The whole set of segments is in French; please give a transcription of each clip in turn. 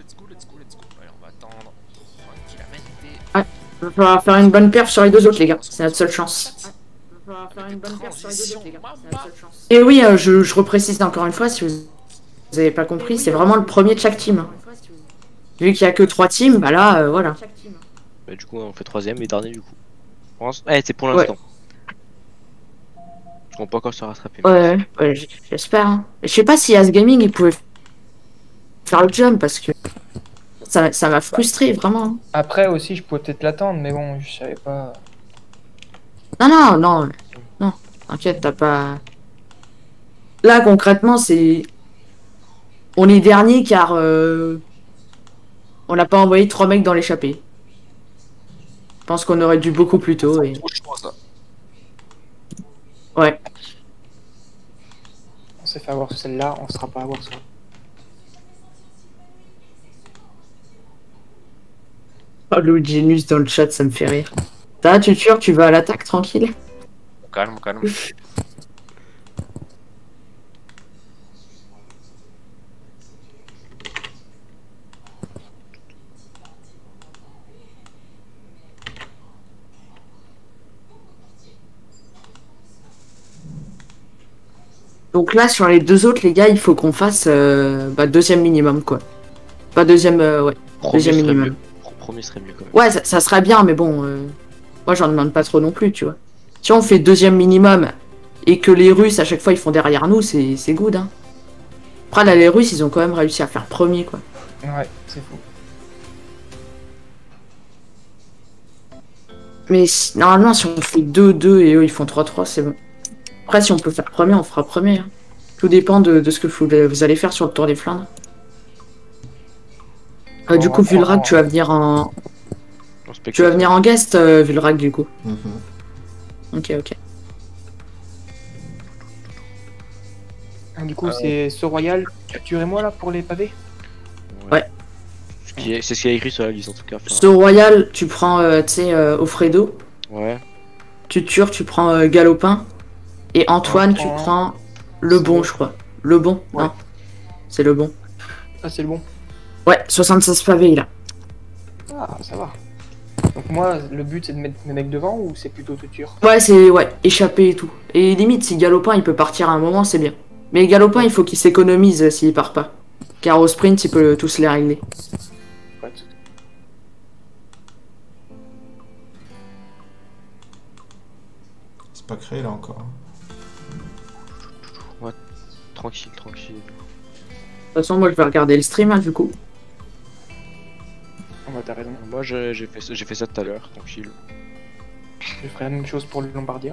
Allez, on va attendre. Tranquillamente. Ouais. Il va falloir faire une bonne perf sur les deux autres, les gars. C'est notre seule chance. Et oui, je reprécise encore une fois, si vous n'avez pas compris, c'est vraiment le premier de chaque team. Vu qu'il n'y a que 3 teams, bah là, voilà. Bah, du coup, on fait troisième et dernier du coup. Ouais, c'est pour l'instant. On peut encore se rattraper. Ouais, j'espère. Hein. Je sais pas si As Gaming il pouvait faire le jump parce que ça m'a frustré vraiment. Après aussi, je pouvais peut-être l'attendre, mais bon, je savais pas. Non, t'inquiète, t'as pas. Là, concrètement, c'est. On est dernier car on n'a pas envoyé 3 mecs dans l'échappée. Je pense qu'on aurait dû beaucoup plus tôt. Et... Ouais. On s'est fait avoir celle-là, on sera pas avoir ça. Oh, le Genius dans le chat, ça me fait rire. Ça, tu vas à l'attaque tranquille. Calme. Donc là, sur les deux autres, les gars, il faut qu'on fasse deuxième minimum, quoi. Pas deuxième, ouais. Deuxième minimum. Premier serait mieux quand même. Ouais, ça serait bien, mais bon, moi j'en demande pas trop non plus, tu vois. Si on fait deuxième minimum et que les Russes à chaque fois ils font derrière nous, c'est good, hein. Après là, les Russes ils ont quand même réussi à faire premier, quoi. Ouais, c'est fou. Mais normalement, si on fait 2-2 et eux ils font 3-3, c'est bon. Après, si on peut faire premier, on fera premier. Hein. Tout dépend de ce que vous allez faire sur le Tour des Flandres. Du coup, Vulrac, tu vas venir en. Tu vas venir en guest, Vulrac, du coup. Ok. Du coup, c'est ce Royal, tu et moi là pour les pavés. Ouais. C'est ce qu'il y a écrit sur la liste en tout cas. Ce Royal, tu prends, tu sais, Offredo. Ouais. Tu prends Galopin. Et Antoine, tu prends le bon, je crois. Le bon, ouais. Non. C'est le bon. Ah, c'est le bon. Ouais, 76 pavés, là. Ah, ça va. Donc moi, le but, c'est de mettre mes mecs devant ou c'est plutôt tuture? Ouais, c'est échapper et tout. Et limite, si Galopin, il peut partir à un moment, c'est bien. Mais Galopin, il faut qu'il s'économise s'il part pas. Car au sprint, il peut tous les régler. Ouais. C'est pas créé, là, encore. Ouais, tranquille. De toute façon, moi, je vais regarder le stream, hein, du coup. Oh, bah, t'as raison. Moi, j'ai fait ça tout à l'heure, tranquille. Je ferai la même chose pour le Lombardia.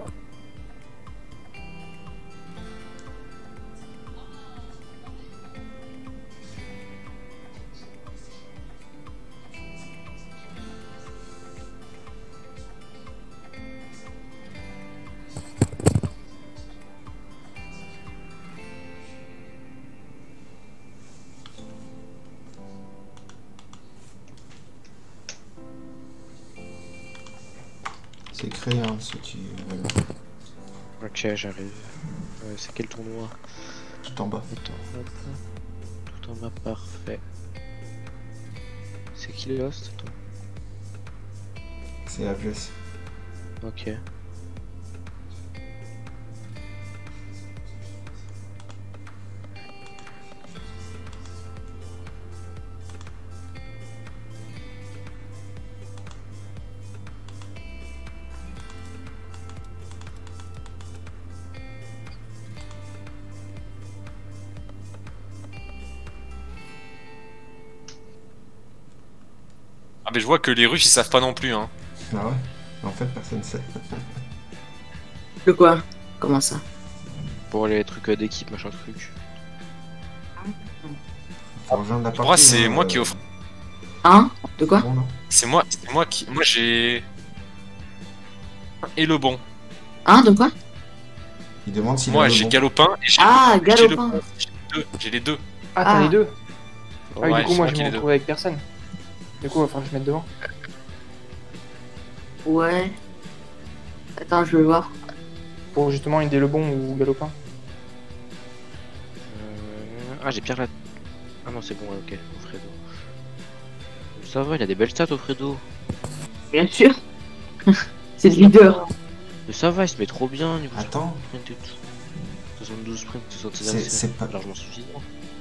C'est créé, hein, ceux qui veulent. Ok, j'arrive. C'est quel tournoi? Tout en bas. Tout en bas, parfait. C'est qui les hosts, toi? C'est AVS. Ok. Ah mais je vois que les Russes ils savent pas non plus hein. Ah ouais? En fait personne sait. De quoi? Comment ça? Pour les trucs d'équipe, machin truc. Faut rejoindre la Pour partie. moi c'est moi qui offre. Hein? De quoi? Bon, non. C'est moi qui. Moi j'ai. Et le bon. Hein? De quoi? Il demande si. Moi j'ai Galopin et j'ai. Ah, Galopin! J'ai les deux. Ah, t'as les deux? Ah oui, Ouais, du coup, moi, je qui me les deux. retrouve avec personne. Du coup, il va falloir que je mette devant. Ouais. Attends, je vais voir. Pour justement aider le bon ou Galopin. Ah, j'ai Pierre là. Ah non, c'est bon, ouais, ok. Fredo. Ça va, il a des belles stats, Alfredo. Bien sûr. C'est le leader. Mais ça va, il se met trop bien niveau Attends, sprint et tout. 72 sprint, 76 c'est pas. largement suffisant.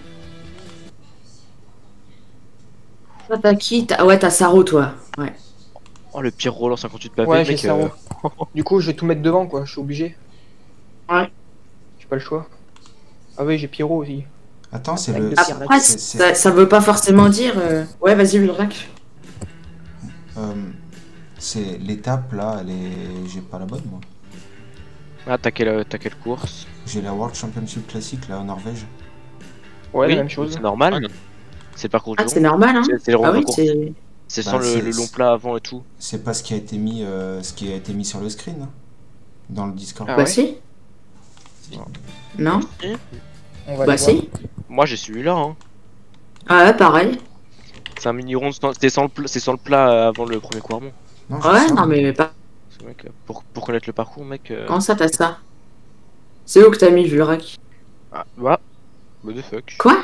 Toi, t'as qui? Ouais, t'as Saro, toi. Ouais. Oh, le pire Roland 58 pavés, Ouais, j'ai mec. Saro. Du coup, je vais tout mettre devant, quoi. Je suis obligé. Ouais. J'ai pas le choix. Ah oui, j'ai Pyro aussi. Attends, c'est Avec le. deux c'est- pierres. Après, ça veut pas forcément dire. Ouais, vas-y, Ulrak. euh, C'est l'étape là, elle est. J'ai pas la bonne moi. Ah, t'as quelle course? J'ai la World Championship classique là en Norvège. Ouais, Oui, la même chose. c'est normal. Ah, non. C'est le parcours Ah, du c'est rond. normal, hein. C'est le rond Ah de oui, course. c'est. C'est Bah, sans c'est- le long plat avant et tout. C'est pas ce qui a été mis, sur le screen, hein, dans le Discord. Ah Bah, ouais. si. Si. Non? On va Bah, aller voir. si. Moi, j'ai celui-là. Hein. Ah, ouais, pareil. C'est un mini rond. C'est sans le plat avant le premier couarmont. Non, je Ouais, sais, non, mais pas. C'est mec, pour connaître le parcours, mec. Comment ça, t'as ça? C'est où que t'as mis, Ulrak? Ah, bah. What the fuck. Quoi?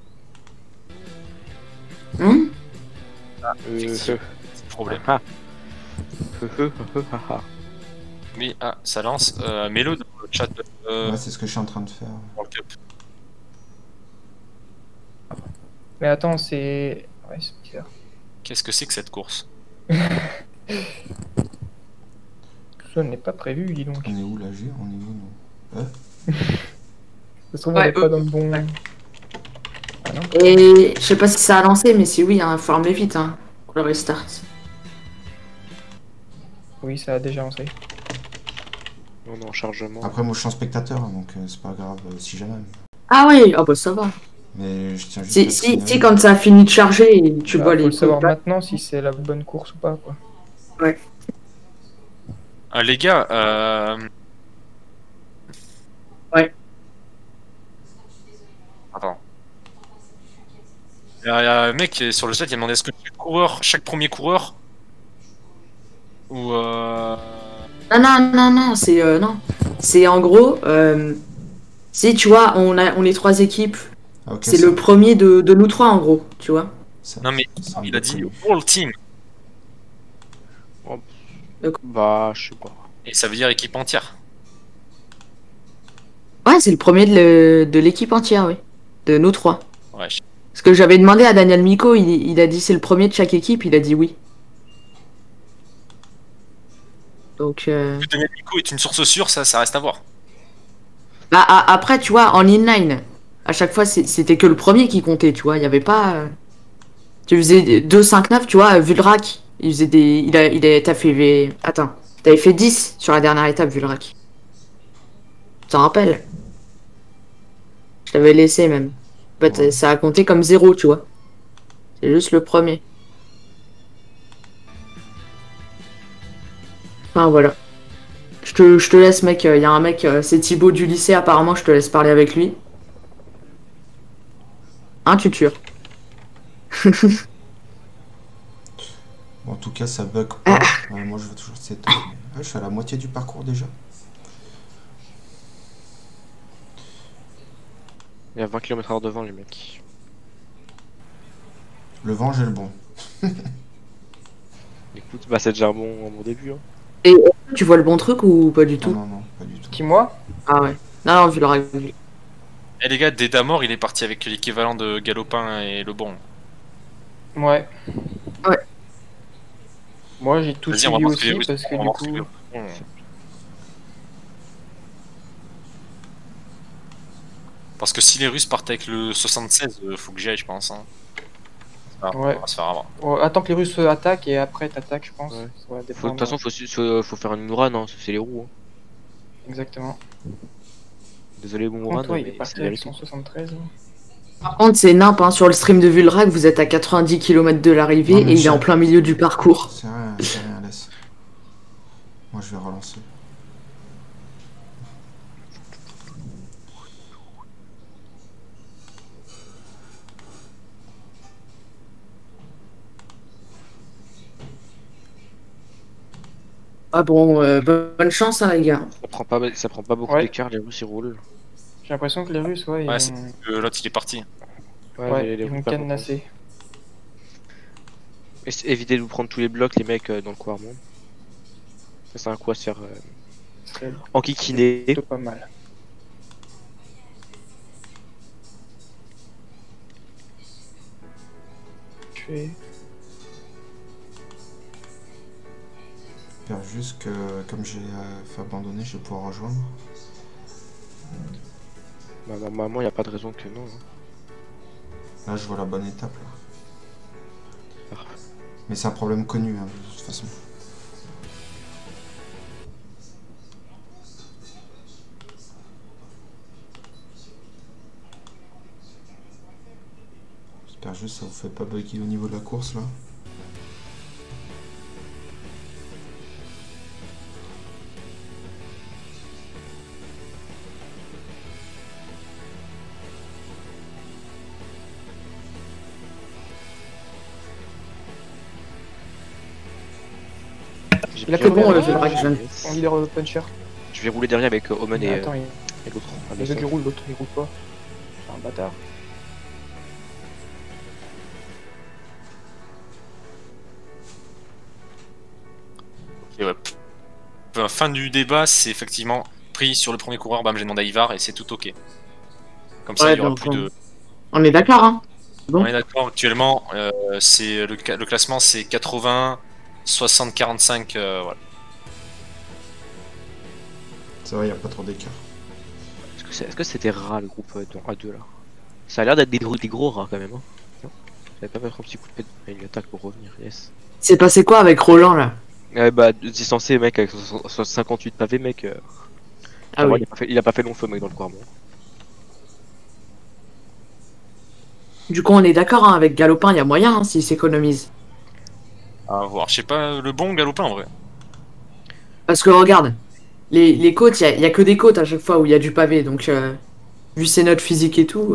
Hein? C'est le problème. Ah. Oui, ah, ça lance. Mets-le dans le chat Ouais, c'est ce que je suis en train de faire. World Cup. Mais attends, c'est. Ouais, c'est bizarre. Qu'est-ce que c'est que cette course? Tout ça n'est pas prévu, dis donc. On est où là, G? On est où, non? Ça se trouve, Ouais, on est pas dans le bon. Ah non. Et je sais pas si ça a lancé, mais si oui, hein, faut armer vite, hein, pour le restart. Oui, ça a déjà lancé. On est en chargement. Après, moi je suis en spectateur, donc c'est pas grave si jamais. Ah oui, ah bah ça va. Mais je tiens juste à te Si signaler. quand ça a fini de charger, tu Bah, vois faut les le savoir contacts. maintenant si c'est la bonne course ou pas, quoi. Ah, les gars, Ouais. Attends. Il y a un mec qui est sur le chat qui a demandé est-ce que chaque premier coureur ou Non, c'est non. C'est en gros, si tu vois, on est trois équipes. Ah, ok, C'est ça- le premier de nous trois en gros, tu vois. ça- non mais ça me il a dit déconne. World Team Bah, je sais pas. et ça veut dire équipe entière. Ouais, c'est le premier de l'équipe entière, oui. De nous trois. Ouais. Parce que j'avais demandé à Daniel Miko, il a dit c'est le premier de chaque équipe, il a dit oui. Donc, Daniel Nico est une source sûre, ça reste à voir. bah, après, tu vois, en inline, à chaque fois, c'était que le premier qui comptait, tu vois. Il y avait pas. Tu faisais 2-5-9, tu vois, Vulrak, il faisait des. T'as fait. Attends, t'avais fait 10 sur la dernière étape, Vulrak. Tu t'en rappelles? Je l'avais laissé même. En fait, Ouais. ça a compté comme 0, tu vois. C'est juste le premier. Enfin, voilà. Je te laisse, mec. Il y a un mec, c'est Thibaut du lycée, apparemment, je te laisse parler avec lui. Hein, tu tues. Bon, en tout cas, ça bug pas. Ouais, moi je veux toujours cette. Ah, je suis à la moitié du parcours déjà. Il y a 20 km/h devant, les mecs. Le vent, j'ai le bon. Écoute, bah, c'est déjà un bon début. Hein. Et tu vois le bon truc ou pas du Non, tout? non, non, pas du tout. Qui, moi? Ah ouais. Non, vu le règle. Eh les gars, Dédamor, il est parti avec l'équivalent de Galopin et Le Bon. Ouais. Ouais. Moi, j'ai tout Vas-y, on va suivi voir aussi, parce que on va du voir coup. ce que- Parce que si les Russes partent avec le 76, faut que j'y aille, je pense. Hein. Ah, Ouais. On va se faire avoir. Attends que les Russes attaquent et après t'attaques, je pense. Ouais. Ça va De dépendre. toute façon, faut faire une run, hein. C'est les roues. Hein. Exactement. Désolé, bon Contre, run, toi, il est mais parti c'est la avec vérité. 173. Par contre, c'est nimp, hein. Sur le stream de Vulrak, vous êtes à 90 km de l'arrivée Non, mais et il est j'ai- en plein milieu du parcours. C'est rien, laisse. Moi je vais relancer. Ah bon, bonne chance, hein, les gars. Ça prend pas beaucoup Ouais. d'écart, les Russes ils roulent. J'ai l'impression que les Russes, ouais, ils Ouais, vont, L'autre il est parti. ouais, les ils vont Russes, pas cadenasser. beaucoup. Évitez de vous prendre tous les blocs, les mecs, dans le couloir monde. Ça c'est un coup à se faire C'est enquiquiner. plutôt pas mal. Tuer. J'espère juste que, comme j'ai fait abandonner, je vais pouvoir rejoindre. Bah, normalement, il n'y a pas de raison que non. Hein. Là, je vois la bonne étape. Là. Parfait. Mais c'est un problème connu, hein, de toute façon. J'espère juste que ça vous fait pas bugger au niveau de la course, là. Il a que bon, le Velrak, je viens. En leader puncher. Je vais rouler derrière avec Omen et, Attends, et l'autre. Ah, les mais autres ça- ils roulent, l'autre il roule pas. C'est un bâtard. Et ouais. Fin du débat, c'est effectivement pris sur le premier coureur, bam, j'ai demandé à Ivar et c'est tout ok. Comme ça, Ouais, il y aura donc, plus de. On est d'accord, hein. Bon. On est d'accord, actuellement, c'est le classement c'est 80, 60, 45, voilà. Ça va, il n'y a pas trop d'écart. Est-ce que c'était rat le groupe dans A2 là? Ça a l'air d'être des gros rats quand même. Hein. Non, j'avais pas mettre un petit coup de pète. Il attaque pour revenir, yes. C'est passé quoi avec Roland, là? Ouais, bah, distancé, mec, avec 58 pavés, mec. Ah oui. Il a pas fait long feu, mec, dans le couloir. Du coup, on est d'accord, hein, avec Galopin, il y a moyen, hein, s'il s'économise. À voir. Je sais pas, le bon galopin en vrai. Parce que regarde, les côtes, il y a que des côtes à chaque fois où il y a du pavé, donc vu ses notes physiques et tout.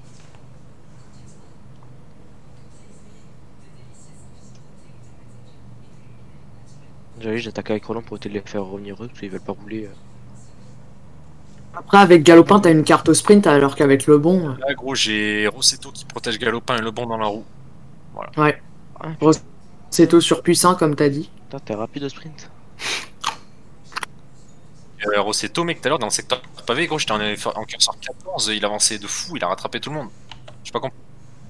J'attaque avec Roland pour essayer de les faire revenir eux, parce qu'ils veulent pas rouler. Après, avec Galopin, t'as une carte au sprint, alors qu'avec le bon. Là, gros, j'ai Rossetto qui protège Galopin et le bon dans la roue. Ouais. Ah, C'est tout surpuissant, comme t'as dit. putain, t'es rapide au sprint. Rossetto, mec, tout à l'heure dans le secteur pavé, gros, j'étais en curseur 14, il avançait de fou, il a rattrapé tout le monde. Je sais pas compris.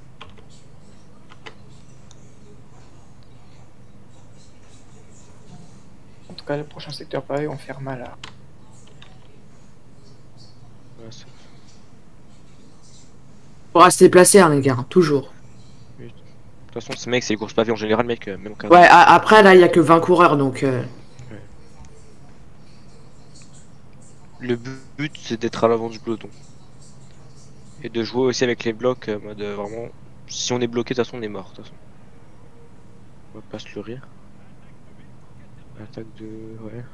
En tout cas, le prochain secteur pavé vont faire mal à. Ouais, Faut rester placé, hein, les gars, hein, toujours. de toute façon, ces mecs, c'est les courses pavées en général, mec, même au cas. Ouais, après, là, il y a que 20 coureurs, donc. Le but, c'est d'être à l'avant du peloton. Et de jouer aussi avec les blocs, en mode vraiment. Si on est bloqué, de toute façon, on est mort, de toute façon. On va pas se le rire. Attaque de. Ouais.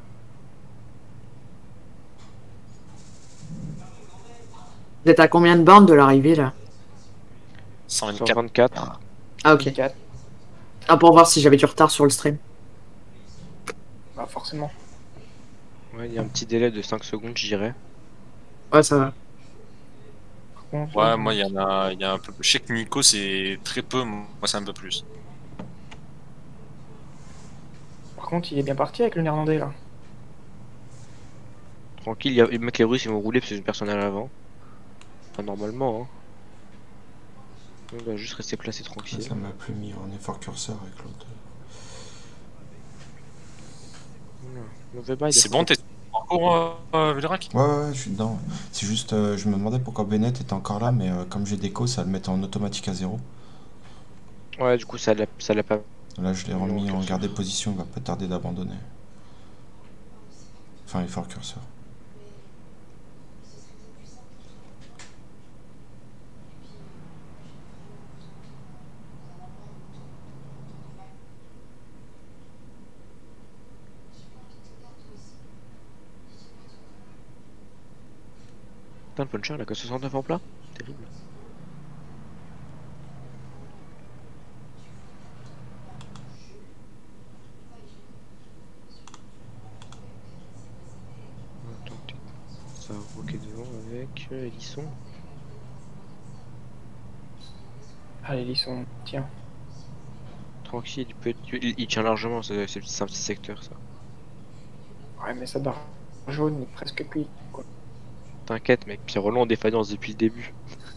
Vous êtes à combien de bornes de l'arrivée, là? 124. 124. Ah, ok. 4. Ah, pour voir si j'avais du retard sur le stream. Bah, forcément. Ouais, il y a un petit délai de 5 secondes, je dirais. Ouais, ça va. Par contre, Ouais, moi, il y a un peu. Je sais que Nico, c'est très peu, moi, c'est un peu plus. Par contre, il est bien parti avec le néerlandais là. Tranquille, mec, les Russes ils vont rouler parce que j'ai une personne à l'avant. Enfin, normalement, hein. On va juste rester placé tranquille. Ça m'a plus mis en effort curseur avec l'autre. Mauvais bail. C'est bon, t'es encore Velrak? Ouais, je suis dedans. C'est juste, je me demandais pourquoi Bennett était encore là, mais comme j'ai déco, ça le met en automatique à 0. Ouais, du coup, ça l'a pas. Là, je l'ai Non, remis en curseur. garder position, il va pas tarder d'abandonner. Enfin, effort curseur. Putain, le puncher, il a que 69 en plat. Terrible. Attends, ça va roquer devant avec Hélisson. Allez, ils sont. Tiens. Tranquille, il tient largement, c'est un petit secteur ça. Ouais, mais ça barre jaune est presque cuit, quoi. T'inquiète mec, Pierre Roland en défaillance depuis le début.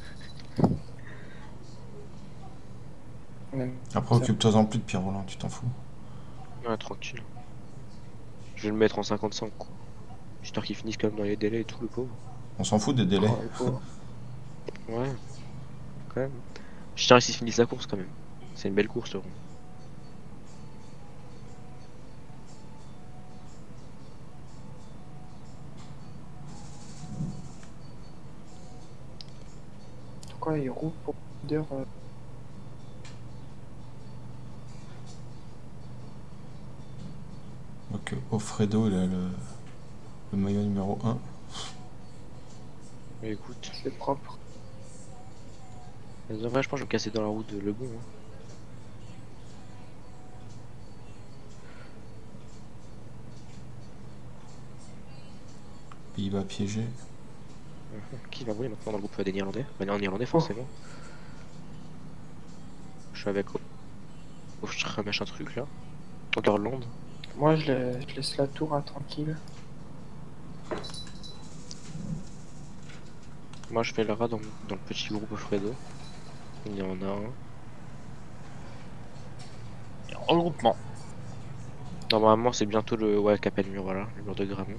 Même Après, ça. occupe-toi-en plus de Pierre Roland, tu t'en fous. Ouais, tranquille. Je vais le mettre en 55 quoi. Histoire qu'il finisse quand même dans les délais et tout, le pauvre. On s'en fout des délais. Oh, le pauvre. Ouais, quand même. Je tiens à ce qu'il finisse la course quand même. C'est une belle course le rond. Pourquoi il roule pour leader Donc, Offredo, il a le maillot numéro 1. Mais écoute, c'est propre. en vrai, je pense que je vais me casser dans la route de Le Bon. Hein. Puis il va piéger. Qui va rouler maintenant dans le groupe des Néerlandais? Bah, en Néerlandais forcément. Je suis avec machin truc là. Overland. Moi, je laisse la tour tranquille. Moi je fais le rat dans le petit groupe Fredo. Il y en a un. Et en regroupement. Normalement c'est bientôt le Capel Mur, voilà, le mur de Gramont.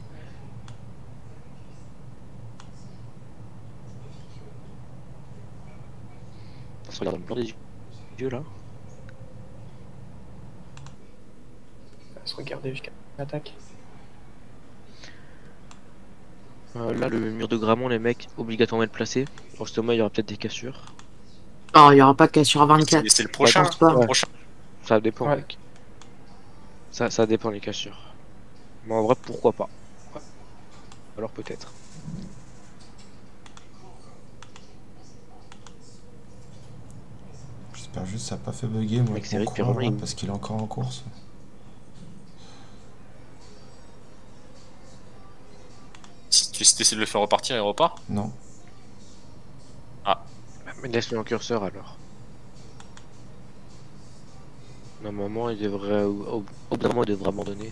On se regarde dans le blanc des yeux là. On va se regarder jusqu'à l'attaque. Là le mur de Gramont, les mecs, obligatoirement le placer. Justement il y aura peut-être des cassures. Oh, il y aura pas de cassure à 24. C'est le prochain. pense pas. Le Ouais. prochain. Ça dépend Ouais. mec. Ça dépend les cassures. Mais en vrai pourquoi pas. Ouais. Alors peut-être. J'espère juste que ça n'a pas fait bugger moi Mec, avec c'est mon vrai que coureur, Pierre là, Roland, parce qu'il est encore en course. Si tu essaies de le faire repartir, il repart. Non. Mais laisse-le en curseur alors. Normalement il devrait au bout d'un moment il devrait abandonner.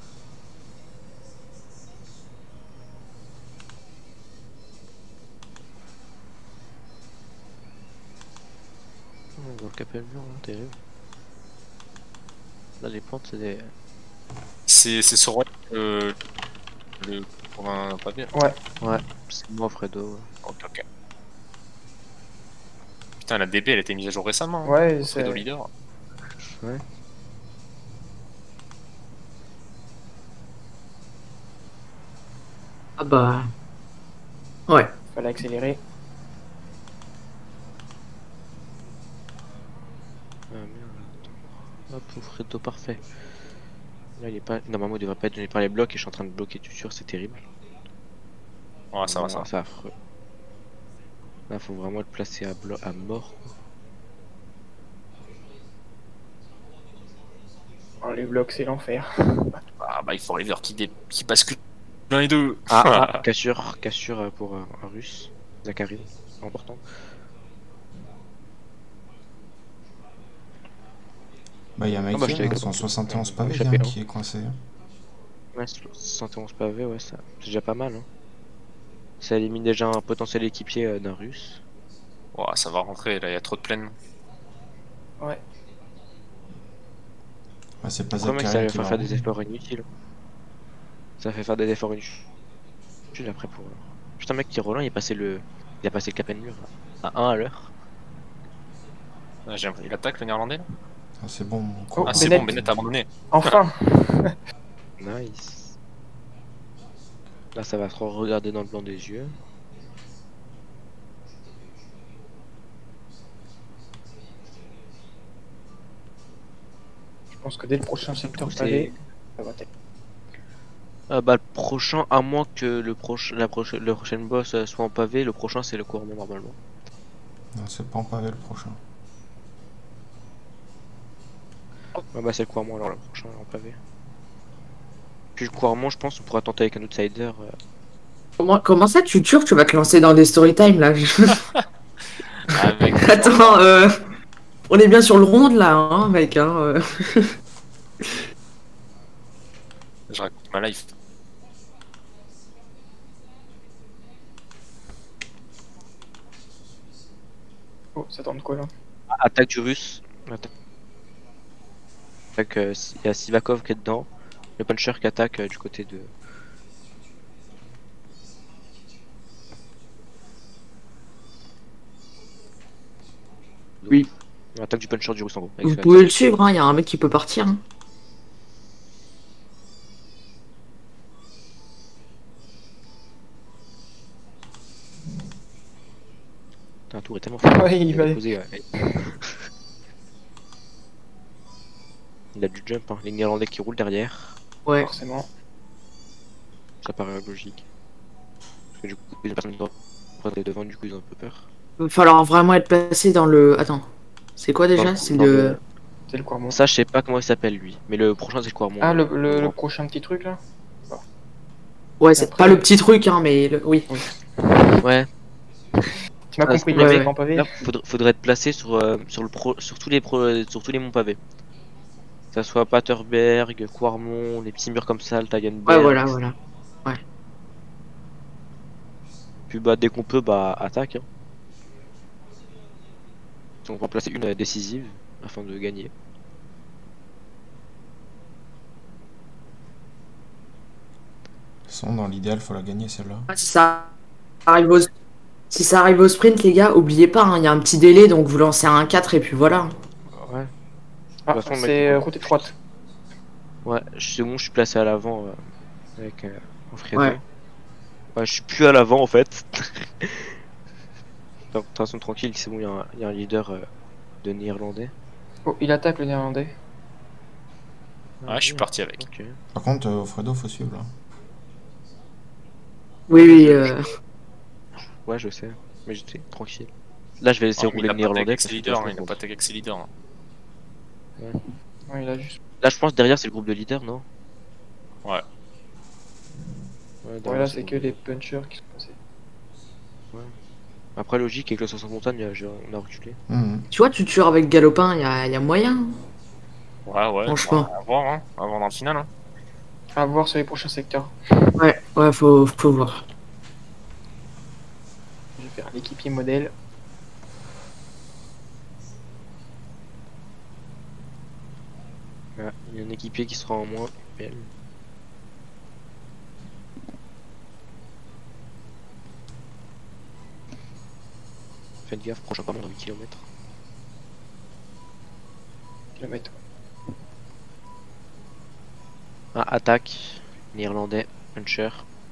On voit le Capel Mur là, terrible. Là les pentes c'est des. C'est sur le pour un pavé. Ouais, c'est moi Fredo. Ouais. Ok, ok. Putain, la DB elle a été mise à jour récemment. Ouais, Fredo c'est. leader. Ouais. Ah bah. Ouais. Fallait accélérer. Ah merde, attends. Hop, Fredo parfait. Là il est pas. Normalement il devrait pas être donné par les blocs et je suis en train de bloquer tout sûr, c'est terrible. Ouais, ça va, ça va. C'est affreux. Là faut vraiment le placer à mort. Oh, les blocs, c'est l'enfer. Ah bah il faut River qui bascule l'un et deux. Cassure pour un russe. Zakharine, important. Bah, il y a bah, Michael, je t'avais hein, compris. 171 Ouais, pavés échappé, hein, hein. qui est coincé. Hein. Ouais, 71 pavés, ouais, ça. C'est déjà pas mal, hein. Ça élimine déjà un potentiel équipier d'un russe. Ouais, ça va rentrer, là il y a trop de plaines. Ouais. Ouais, c'est pas Le problème, c'est que ça Zakharine va qui faire va faire des rouler. efforts inutiles. Ça fait faire des efforts inutiles après pour. Putain, mec, qui Roland, il a passé le Capel Mur à 1 à l'heure. Ah, il attaque le néerlandais là. Ah, c'est bon, mon Oh, coureur. Ah c'est Bennett. bon, Bennett a abandonné. Enfin. Nice. Là, ça va trop regarder dans le blanc des yeux. Je pense que dès le prochain secteur C'est- pavé, ça va être. Bah, le prochain, à moins que le prochaine boss soit en pavé, le prochain c'est le couronnement normalement. Non, c'est pas en pavé le prochain. Ouais, bah, c'est le couronnement alors le prochain en pavé. Puis le couronnement, je pense, on pourra tenter avec un outsider. Comment ça, tu jures, tu vas te lancer dans des story time là? Avec Attends, On est bien sur le ronde là, hein, mec. Hein. Je raconte ma life. Oh, ça tente quoi là? Attaque du russe. Attaque, il y a Sivakov qui est dedans. Le puncher qui attaque du côté de. Oui. Attaque du puncher du russe en gros. Vous pouvez le suivre, hein. Il y a un mec qui peut partir. Hein. Un tour est tellement fort. Ouais, il va. Posé, ouais. Il a du jump, hein. Les Néerlandais qui roulent derrière. Ouais. Forcément. Ça paraît logique. Parce que du coup, les personnes droite et devant, du coup, ils ont un peu peur. Il va falloir vraiment être placé dans le. Attends. C'est quoi déjà? C'est Dans le. C'est le Quarmont. Ça, je sais pas comment il s'appelle lui. Mais le prochain, c'est le Quarmont. Ah, le prochain petit truc là? Ouais, c'est Après- pas le petit truc, hein, mais oui. Ouais. Tu m'as Ah, compris, ouais. le grand pavé? Là, faudrait être placé sur sur tous les monts pavés. Que ça soit Paterberg, Quarmont, les petits murs comme ça, le Tagenberg. Ouais, voilà, voilà. Puis bah dès qu'on peut, bah attaque. Hein. On va en placer une décisive afin de gagner. De toute façon, dans l'idéal, faut la gagner celle-là. Si ça arrive au... si ça arrive au sprint, les gars, oubliez pas, hein, il y a un petit délai, donc vous lancez un 4 et puis voilà. Ouais. Ah, De toute façon, mec, c'est il faut- route étroite. Ouais, c'est bon, je suis placé à l'avant avec Alfredo. Ouais. Ouais, je suis plus à l'avant en fait. Donc, de toute façon, tranquille, c'est bon, il y a un leader de néerlandais. Oh, il attaque le néerlandais. Ouais, je suis parti avec. Ok. Par contre, Fredo, faut suivre là. Oui, oui, Ouais, je sais, mais j'étais tranquille. Là, je vais laisser Ah, mais rouler il a le pas néerlandais. avec parce ses que leaders, je hein, me il a compte. pas attaqué avec ses leaders. Hein. Ouais, il a juste. Là, je pense derrière, c'est le groupe de leaders, non? Ouais. Ouais, derrière, Ouais, là, c'est c'est le que groupe. les punchers qui sont passés. Après, logique, avec le 500 montagne, on a reculé. Mhm. tu vois, tu tues avec Galopin, il y a moyen. Ouais, Franchement. À voir, hein. À voir dans le final. Hein. À voir sur les prochains secteurs. Ouais, ouais, faut voir. Je vais faire l'équipier modèle. Ouais, il y a un équipier qui sera en moins. Belle. Faites gaffe, prochain pas moins de 8 km. Kilomètre. Ah, attaque. Néerlandais, puncher.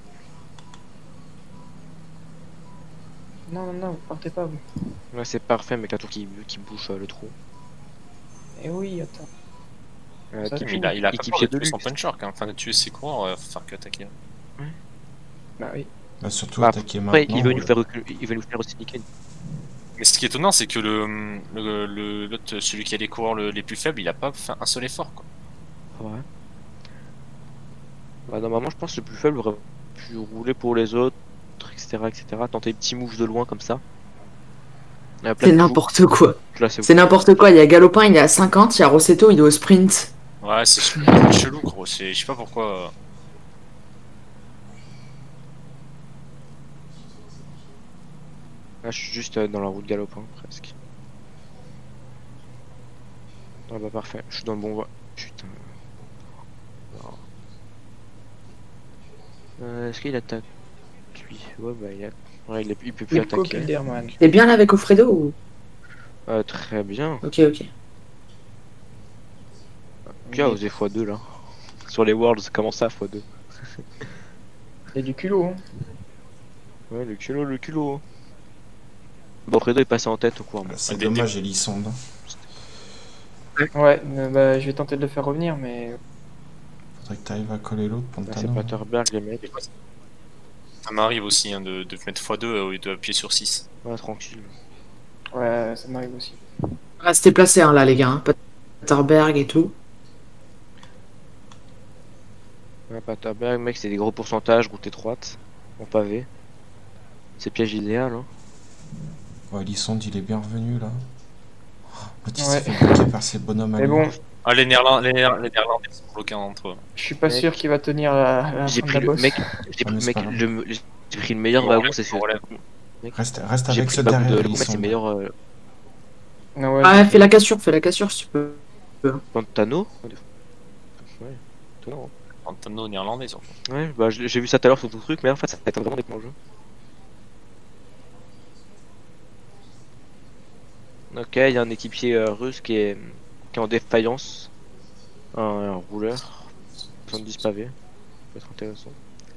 Non, non, non, vous partez pas, vous. Ouais, c'est parfait, mais la tour qui bouche le trou. Eh oui, attends. Ça, Équipier- Il a pas équipier peur de de tuer son luxe. puncher quand même. Enfin, de tuer ses coureurs, faut faire qu'attaquer. Bah oui. Bah, surtout Bah, attaquer Après, maintenant. il veut nous faire reculer, il veut nous faire aussi niquer. Mais ce qui est étonnant, c'est que l'autre, celui qui a les coureurs les plus faibles, il a pas fait un seul effort. Quoi. Ouais. Bah, normalement, je pense que le plus faible aurait pu rouler pour les autres, etc. Tenter des petits moves de loin comme ça. Et après, C'est le n'importe quoi. coup, là, C'est n'importe quoi. Il y a Galopin, il est à 50, il y a Rossetto, il est au sprint. Ouais, c'est chelou, gros. Je sais pas pourquoi. Là, je suis juste dans la route galopin, presque. Ah bah parfait, je suis dans le bon voie. Putain. Est-ce qu'il attaque lui? Ouais, bah ouais, il peut plus Wilco attaquer. Kilderman. T'es bien là avec Offredo ou... Très bien. Ok, ok. Qui a osé x2 là? Sur les Worlds, comment ça x2? Il y a du culot, hein. Ouais, le culot. Bon, Fredo est passé en tête au cours. C'est Des- dommage, Elissonde. Ouais, bah, je vais tenter de le faire revenir, mais. Faudrait que t'arrives à coller l'autre, Là, c'est Pantano. Paterberg, les mecs. Ça m'arrive aussi hein, de mettre x2 au lieu d'appuyer sur 6. Ouais, tranquille. Ouais, ça m'arrive aussi. Restez placés hein, là, les gars. Hein. Paterberg et tout. Ouais, Paterberg, mec, c'est des gros pourcentages, route étroite, en pavé. C'est piège idéal, hein. Ouais, Elissonde, il est bien revenu là. Moitié Ouais. s'est fait bloquer par ces bonhommes Mais bon, allemands. Ah, les Néerlandais sont bloqués entre eux. je suis pas sûr qu'il va tenir la J'ai fin de pris la le bosse. mec, Ah, mais c'est pas grave. j'ai pris le meilleur Bon, wagon, relève, c'est ce. relève. Reste J'ai avec pris ceux le wagon derrière, de ils combat, sont c'est meilleur Ah ouais, Ah, fais la cassure si tu peux. Pantano. Ouais, étonnant. Pantano néerlandais surtout. Hein. Ouais, bah j'ai vu ça tout à l'heure sur ton truc, mais en fait ça va être vraiment des jeu. Ok, il y a un équipier russe qui est en défaillance. Un rouleur. 70 pavés. Ça peut être intéressant.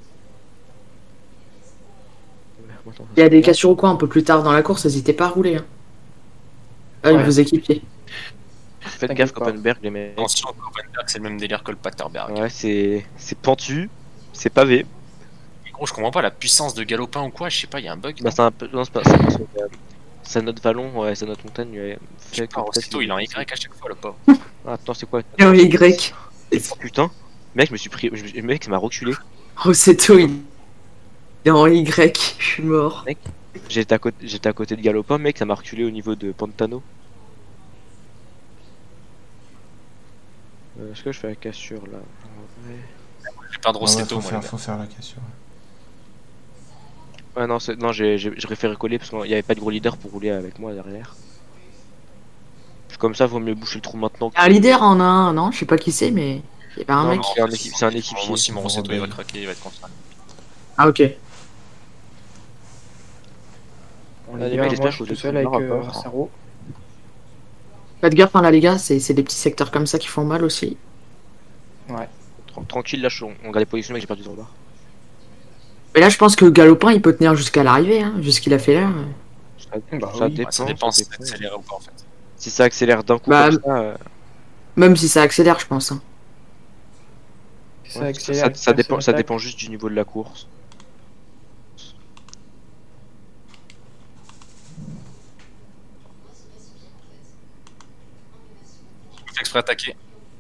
Il y a des cassures ou quoi un peu plus tard dans la course, n'hésitez pas à rouler. Hein. Ouais. Vos équipiers. Faites T'inquiète gaffe, pas. Koppenberg, les mecs. Attention, Koppenberg, c'est le même délire que le Paterberg. Ouais, c'est pentu, c'est pavé. Mais gros, je comprends pas la puissance de Galopin ou quoi, je sais pas, il y a un bug. Bah, c'est un peu. Non, c'est notre vallon, ouais, c'est notre montagne. Ouais. Fait que peut-être Aussitôt, il est en Y à chaque fois, le pauvre. Ah, attends, c'est quoi? Et en Y. Oh putain, mec, je me suis pris. Mec, ça m'a reculé. Rossetto, il est en Y. Je suis mort. J'étais à côté de Galopin, mec, ça m'a reculé au niveau de Pantano. Est-ce que je fais la cassure là? Ouais. Je vais perdre Ah ouais, Rossetto, moi. Les gars. faut faire la cassure. Ouais, non, j'ai préféré coller parce qu'il n'y avait pas de gros leader pour rouler avec moi derrière. Comme ça, vaut mieux boucher le trou maintenant. Un leader en a un, non? Je sais pas qui c'est, mais il y a pas un Non, mec. non, c'est un équipier. Moi aussi, mon Rossetto, il va Rebelle. craquer, il va être content. Ah, ok. On Les les mecs, gars, moi j'espère je que suis tout vous seul êtes avec pas rapport. Saro. Faites gaffe, hein, là, les gars, c'est des petits secteurs comme ça qui font mal aussi. Ouais. Tranquille, là, on regarde les positions, mec, j'ai perdu de retard. Mais là, je pense que Galopin, il peut tenir jusqu'à l'arrivée, hein, vu ce qu'il a fait là. Bah Ça oui. dépend, Ça dépend si ça c'est dépend. accéléré ou pas en fait. Si ça accélère d'un coup Bah, comme ça, Même si ça accélère, je pense. Hein. Ça ouais, accélère, ça dépend juste du niveau de la course. Je fais exprès attaquer.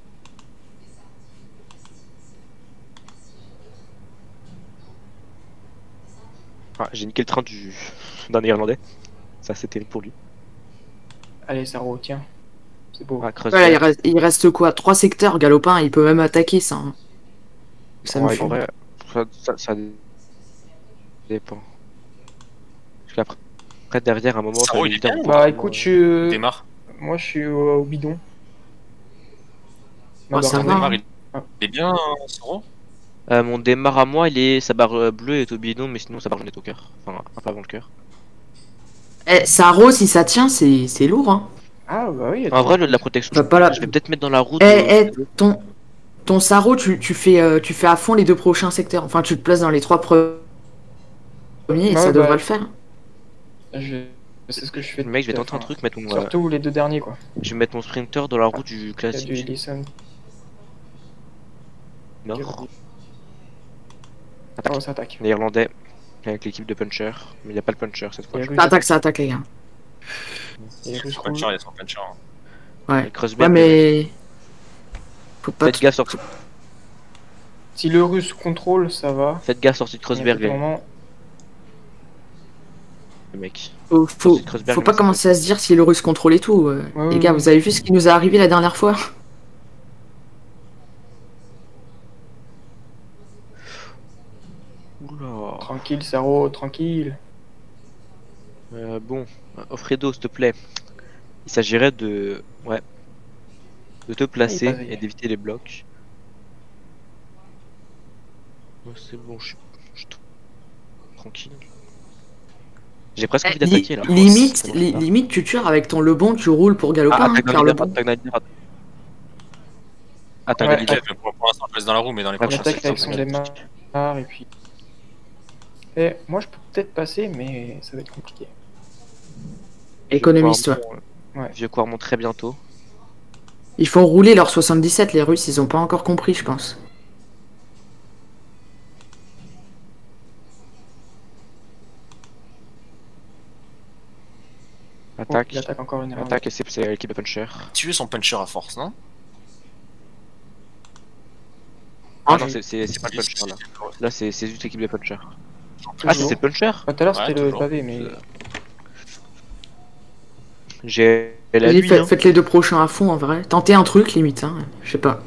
Ah, j'ai niqué le train d'un Néerlandais. C'est assez terrible pour lui. Allez, Saro, tiens. C'est beau. Ah, creuse. Voilà, il reste quoi? 3 secteurs, Galopin, il peut même attaquer ça. Hein. Ça me Ouais, fume. en vrai, ça dépend. Parce qu'après, derrière, à un moment, Saro, t'as il les est leaders bien, qui Bah vont- écoute, Il démarre. moi je suis au bidon. Ouais, ça Ton va, démarre, hein. il est bien, Soro. Mon démarre à moi, sa barre bleue est au bidon, mais sinon sa barre jaune est au cœur. Enfin, un peu avant le cœur. Eh, Saro, si ça tient, c'est lourd. Hein. Ah bah oui. En vrai, la protection, Bah, pas la- je vais peut-être mettre dans la route. Eh, ton Saro, tu fais à fond les 2 prochains secteurs. Enfin, tu te places dans les 3 premiers et Ouais, ça bah, devrait le faire. C'est ce que je fais. Le mec, je vais tout à tenter un fait. truc, mettre mon, Surtout les 2 derniers quoi. je vais mettre mon sprinter dans la route du Il y a du classique Ellison. nord. Oh, ça attaque. Néerlandais avec l'équipe de puncher, mais il n'y a pas le puncher cette fois. Il y a Russe, Ça attaque, les gars. il y a Russe Son rouge. puncher, il y a son puncher. Ouais. Kreuzberg, Ouais, mais. Faut pas. Faites gaffe, sortie Si le russe contrôle, ça va. de Kreuzberg, Mais vraiment, les mecs. Faut Kreuzberg, pas mais commencer à se dire si le russe contrôle et tout. Ouais, Les gars, ouais. vous avez vu ce qui nous est arrivé la dernière fois? Oula. tranquille, Saro, tranquille. Bon, Offredo, s'il te plaît. Il s'agirait de te placer passe, et d'éviter les blocs. Ouais, c'est bon, je suis tranquille. J'ai presque envie d'attaquer là. Limite, tu tires avec ton Lebon, tu roules pour Galopin, hein, faire le bon. Attends, Ouais, il a Pour l'instant, je laisse dans la roue, mais dans les Ah, prochains J'attaque secteurs, avec son démarre et puis. Et moi je peux peut-être passer, mais ça va être compliqué. Économiste, ouais. Ouais. Vieux Quarmont très bientôt. Ils font rouler leur 77, les Russes, ils ont pas encore compris, je pense. Attaque. Il attaque encore une erreur. Attaque et c'est l'équipe de puncher. tuer son puncher à force, non? Ah Ah, non, c'est pas le puncher là. Là, c'est juste l'équipe de puncher. Toujours. Ah, c'est le puncher. Tout à l'heure Ouais, c'était le toujours. pavé, mais. J'ai la Vas-y, nuit, hein. faites les deux prochains à fond en vrai. Tentez un truc limite, hein. Je sais pas.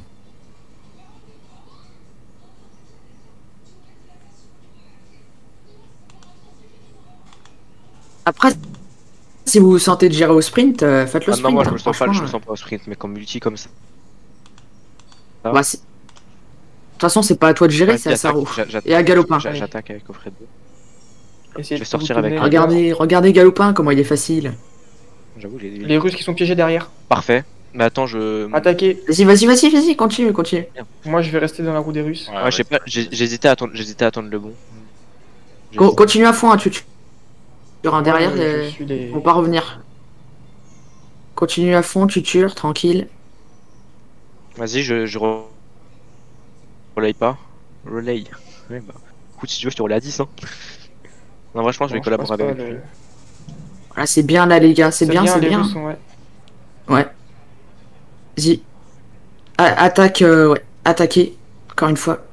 Après, si vous vous sentez de gérer au sprint, faites le Ah non, sprint. moi je hein, me sens pas, franchement, je me sens pas au sprint, mais comme multi comme ça. bah, de toute façon, c'est pas à toi de gérer, c'est à Saro. Et à Galopin. J'attaque avec Offred 2. Essayez Je vais de sortir vous avec- tourner Regardez Galopin, comment il est facile. J'avoue, j'ai les Russes qui sont piégés derrière. Parfait. Mais attends, je. Attaquez. Vas-y, continue. Moi, je vais rester dans la roue des Russes. Ouais, je sais pas, j'hésitais à attendre le bon. Continue à fond, hein, tu sur un derrière, Je suis les... ils vont pas revenir. Continue à fond, tu tures, tranquille. Vas-y, je relaye pas. Relay. Ouais, bah. Écoute, si tu veux, je te relais à 10, hein. Non, vrai, je pense que je vais Bon, collaborer pense pas, avec lui. Voilà, c'est bien là, les gars, c'est bien. les Russes sont, ouais. Ouais. Vas-y. Attaque, ouais. Attaquez. Encore une fois.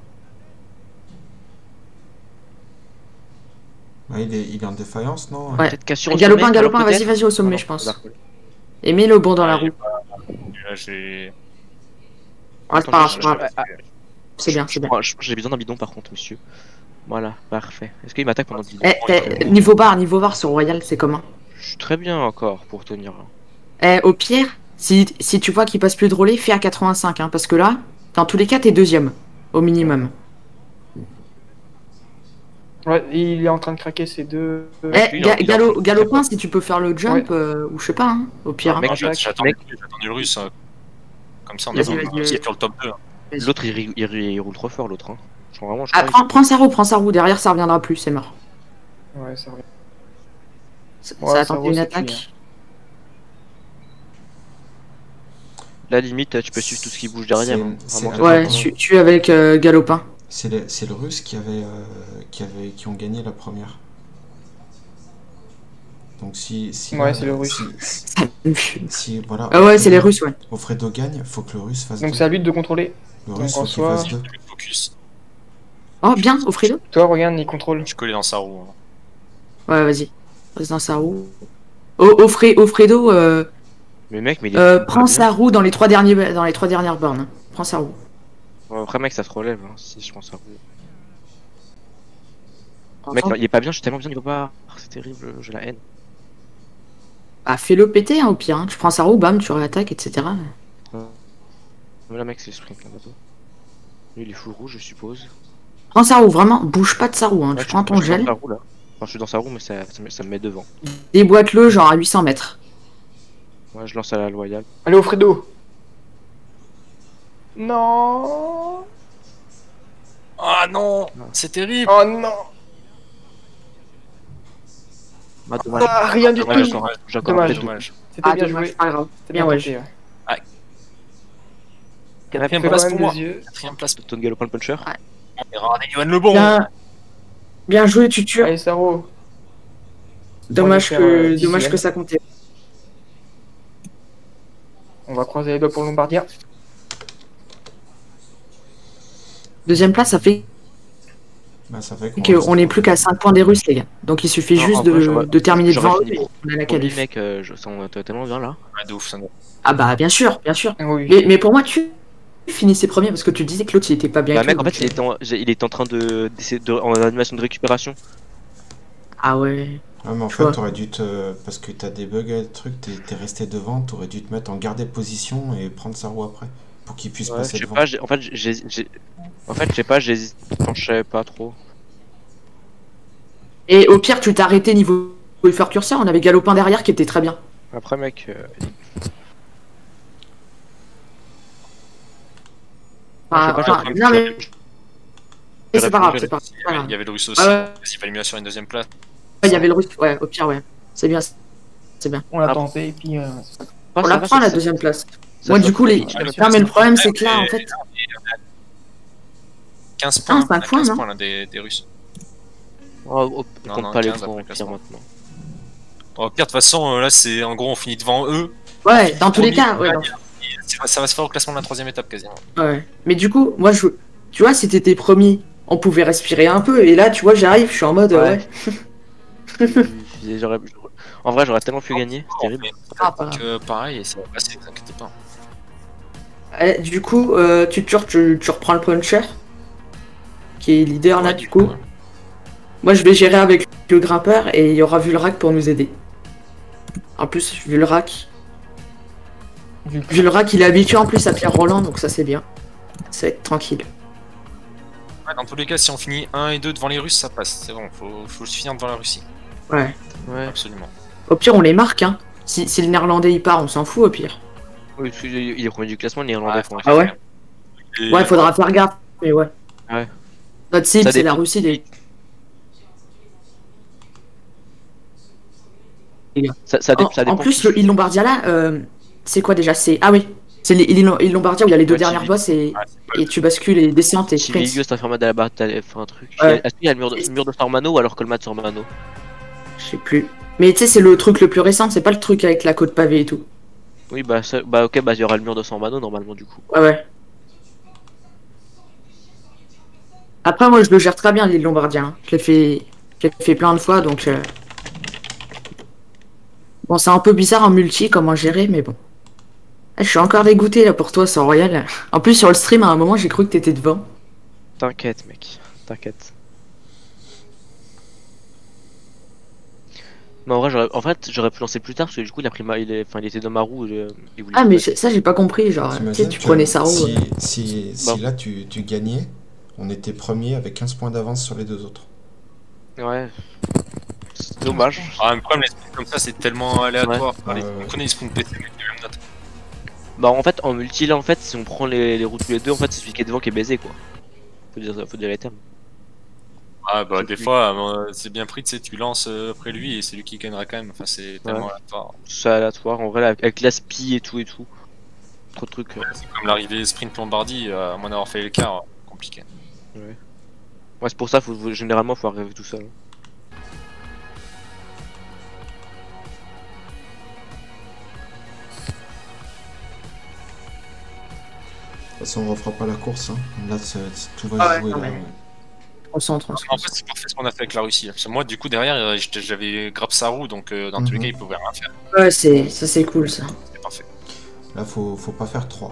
Ouais, il est en défaillance, non? Ouais. Peut-être Cassure au Galopin, sommet, Galopin, alors, vas-y, peut-être vas-y au sommet, Non, je pense. d'accord. Et mets le bon dans la roue. Là, j'ai. Ouais, c'est pas grave, c'est pas Attends, grave. ah, C'est bien, c'est bien. J'ai besoin d'un bidon par contre, monsieur. Voilà, parfait. Est-ce qu'il m'attaque pendant le bidon Niveau bar sur Royal, c'est comment? Je suis très bien encore pour tenir là. Au pire, si tu vois qu'il passe plus de relais, fais à 85, hein, parce que là, dans tous les cas, t'es deuxième, au minimum. Ouais, il est en train de craquer ces deux. Galopin, si tu peux faire le jump, ou je sais pas, hein, au pire. Mec, hein. J'attends mec. le russe. Comme ça, on Vas-y, a vas-y. sur le top 2. L'autre il roule trop fort, l'autre. Hein. Vraiment, je crois Prends sa roue, derrière ça reviendra plus, c'est mort. Ouais, ça revient. Ça Ouais, attend Saro, une c'est attaque. cuit, La limite, tu peux suivre tout ce qui bouge derrière. Hein. c'est- Vraiment, Ouais, Attends. tu avec Galopin. C'est le russe qui ont gagné la première. Donc si Ouais, c'est le russe. Si voilà. Ah ouais, c'est les Russes, ouais. Offredo gagne, faut que le russe fasse Donc deux. c'est à lui de contrôler. Le russe donc, en faut qu'il soi- fasse deux. Focus. Oh, bien, Offredo. Toi, regarde, il contrôle. Je suis collé dans sa roue. hein. Ouais, vas-y. Reste dans sa roue. Offredo, Mais mec, mais il est. prends sa roue dans les trois dernières bornes. hein. Prends sa roue. Ouais, après, mec, ça se relève. Hein, si je pense à vous. Mec, Entends non, il est pas bien, je suis tellement bien, il va pas. C'est terrible, j'ai la haine. Ah, fais-le péter, hein, au pire. hein. Tu prends sa roue, bam, tu réattaques, etc. Mais là, mec, c'est le sprint là, bateau. Lui, il est full rouge, je suppose. Prends sa roue, vraiment. Bouge pas de sa roue. Hein. Ouais, Tu je prends suis ton dans gel. sa roue, là. Enfin, je suis dans sa roue, mais ça me met devant. Déboîte-le, genre à 800 mètres. Ouais, je lance à la loyale. Allez, Fredo. Non. Ah non, c'est terrible. Oh non. Ah, dommage. Ah, rien du Dommage, tout. dommage, Dommage. dommage. C'était bien dommage, joué. pas grave. C'était Bien, bien ouais. tenté, ouais. Quatrième Fais place quand pour même moi. des yeux. Quatrième place. Ton galopin le puncher. Et regardez Yoann le bon. Bien joué, tu tues. Allez, Saro. Dommage On va faire, dommage que dixième. ça comptait. On va croiser les doigts pour Lombardia. Deuxième place, ça fait Bah, ça fait qu'on n'est plus qu'à 5 points des Russes, les gars. Donc il suffit Non, en juste vrai, j'aurais- de terminer j'aurais devant eux fini. et on a la Pour lui, qualif. mec, je sens tellement bien là. Ouais, de ouf, ça. Ah bah bien sûr, bien sûr. Oui. Mais pour moi, tu finissais premier parce que tu disais que l'autre il était pas bien. Bah, que mec, lui, en fait, donc, il était en train en animation de récupération. Ah ouais. Ouais, mais en Je fait, vois. t'aurais dû parce que t'as des bugs, des trucs, t'es resté devant, t'aurais dû te mettre en garder position et prendre sa roue après. Pour qu'il puisse Ouais, passer je sais devant. pas, en fait, je sais pas, j'hésite, je penchais pas trop. Et au pire, tu t'es arrêté niveau faire curseur. On avait Galopin derrière qui était très bien. Après, mec, Enfin, je sais pas, enfin, non mais c'est pas grave, c'est pas Il y grave. avait- il y avait le russe aussi. Ouais, ouais. Vas-y, fallait mieux assurer une deuxième place. Il y avait le russe, ouais, au pire, ouais. C'est bien. C'est bien. On l'a Ah. tenté et puis. On la prend la deuxième place. Ça Moi, se du coup, les. voit. Non, mais le problème, c'est que là, en fait. 15 points, Ah, 5 à points, 15 non points là, des Russes. Oh, Non, compte non, pas les 15 points, au après pire classement. maintenant. Au pire, de toute façon, là, c'est en gros, on finit devant eux. Ouais, dans tous les Premier, cas, ouais. Ça va se faire au classement de la troisième étape quasiment. Ouais. Mais du coup, moi, tu vois, si t'étais premier, on pouvait respirer un peu. Et là, tu vois, j'arrive, je suis en mode. Ouais. Ouais. J'aurais- En vrai, j'aurais tellement pu gagner, c'est terrible. Ah, pas grave. Que pareil, et ça va passer, vous inquiétez pas. Du coup, tu reprends le puncher, qui est leader là, Ouais, du coup. Moi, je vais gérer avec le grimpeur et il y aura Vulrac pour nous aider. En plus, Vulrac, il est habitué en plus à Pierre Roland, donc ça c'est bien. Ça va être tranquille. Ouais, dans tous les cas, si on finit 1 et 2 devant les Russes, ça passe. C'est bon, faut se finir devant la Russie. Ouais. Ouais. Absolument. Au pire, on les marque, hein. Si le néerlandais il part, on s'en fout au pire. Oui, parce qu'il est premier du classement, les Irlandais. Ouais, font un Ah ouais? Et- Ouais, faudra faire gaffe, mais ouais. Ouais. Notre cible, Ça c'est la dépend. Russie. Ça dépend. En plus, l'île Lombardia là, c'est quoi déjà? Ah oui, c'est l'île Lombardia où il y a les deux Ouais, dernières Civi- bosses et Ouais, tu bascules les descentes et sprints. Civilio, c'est un format de la bataille, enfin un truc. Ouais. Est-ce qu'il y a le mur de Sormano ou alors Colmar de Sormano? Je sais plus. Mais tu sais, c'est le truc le plus récent, c'est pas le truc avec la côte pavée et tout. Oui, bah, ok, bah, il y aura le mur de Sormano normalement, du coup. Ouais, ouais. Après, moi, je le gère très bien, l'île Lombardia. Hein. Je l'ai fait plein de fois, donc... Bon, c'est un peu bizarre en multi, comment gérer, mais bon. Ah, je suis encore dégoûté, là, pour toi, sans Royal. En plus, sur le stream, à un moment, j'ai cru que t'étais devant. T'inquiète, mec, t'inquiète. Mais en vrai, j'aurais pu lancer plus tard parce que du coup, il a pris il était dans ma roue. Il voulait Ah, mais passer. ça, j'ai pas compris, genre... Tu sais, T'imagines tu que prenais sa roue... si Bon. là tu gagnais, on était premier avec 15 points d'avance sur les deux autres. Ouais. C'est dommage. Ah, le problème, les sprints comme ça, c'est tellement aléatoire. Ouais. On connaît les sprints PC avec les mêmes notes. Bah, en fait, en multi, là, en fait, si on prend les roues tous les deux, en fait, c'est celui qui est devant qui est baisé, quoi. Faut dire les termes. Ah, bah, des fois, c'est bien pris, tu sais, tu lances après lui et c'est lui qui gagnera quand même. Enfin, c'est tellement aléatoire. C'est aléatoire, en vrai, avec l'aspi et tout. Trop de trucs. C'est comme l'arrivée sprint Lombardie, à moins d'avoir fait l'écart, compliqué. Ouais, c'est pour ça, généralement, faut arriver tout seul. De toute façon, on refera pas la course. Hein. Là, tout va Ah se ouais, jouer. non, Là, mais- ouais. On s'entre. En fait, c'est parfait ce qu'on a fait avec la Russie. Parce que moi, du coup, derrière, j'avais Grabsarou, donc dans tous les cas, il pouvait rien faire. Ouais, ça c'est cool, ça. C'était parfait. Là, faut pas faire 3.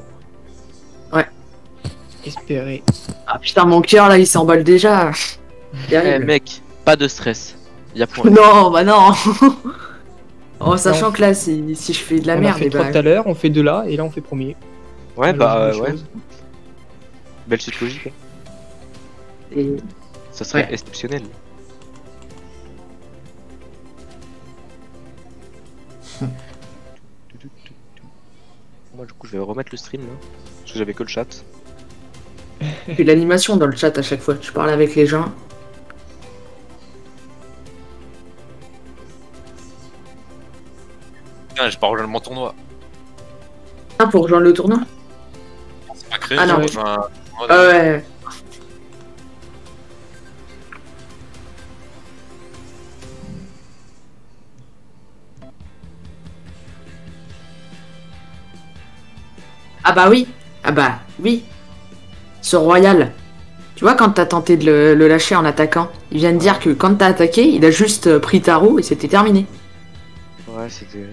Espérer. Ah putain, mon cœur, là, il s'emballe déjà. Eh, Terrible. mec, pas de stress. Y'a point. Non, bah non. En sachant que là, si je fais de la On a merde, fait et 3 bah... tout à l'heure, on fait 2 là, et là on fait premier. Ouais, Voilà, bah, la ouais. chose. Belle suite logique. Hein. et- Ça serait Ouais. exceptionnel. Moi, du coup, je vais remettre le stream là. Parce que j'avais que le chat. Je fais de l'animation dans le chat à chaque fois. Tu parles avec les gens. Putain, j'ai pas rejoint mon tournoi. Ah, pour rejoindre le tournoi? C'est pas créé, Ah, j'ai non. rejoint un tournoi Ah ouais. Ah bah oui. Ah bah oui. Ce Royal. Tu vois, quand t'as tenté de le lâcher en attaquant, il vient de dire que quand t'as attaqué, il a juste pris ta roue et c'était terminé. Ouais, c'était.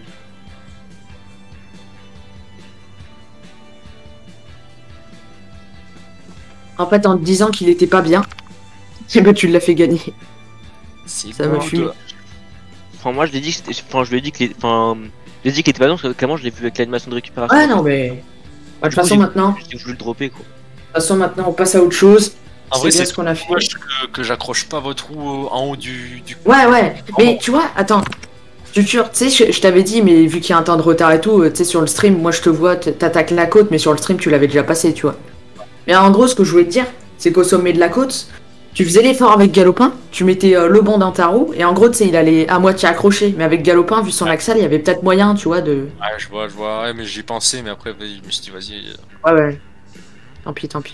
En fait, en te disant qu'il était pas bien, et ben tu l'as fait gagner. C'est Ça m'a fumé. Enfin, moi, je l'ai dit que c'était. Enfin, je lui ai dit que Enfin, je lui ai dit qu'il était pas bien parce que clairement, je l'ai vu avec l'animation de récupération. Ouais, non, mais. Bah, de toute façon, maintenant, J'ai voulu le dropper quoi. on passe à autre chose. En C'est vrai, bien c'est ce qu'on a fait. dommage que j'accroche pas votre roue en haut du Ouais, ouais. Mais tu vois, attends. Tu sais, je t'avais dit, mais vu qu'il y a un temps de retard et tout, tu sais, sur le stream, moi je te vois, t'attaques la côte, mais sur le stream, tu l'avais déjà passé, tu vois. Mais en gros, ce que je voulais te dire, c'est qu'au sommet de la côte, tu faisais l'effort avec Galopin, tu mettais le bon dans ta roue, et en gros, tu sais, il allait à moitié accroché. Mais avec Galopin, vu son axal, il y avait peut-être moyen, tu vois, de. Ouais, je vois, ouais, mais j'y pensé, mais après, je me suis dit, vas-y. Ouais, ouais. Tant pis, tant pis.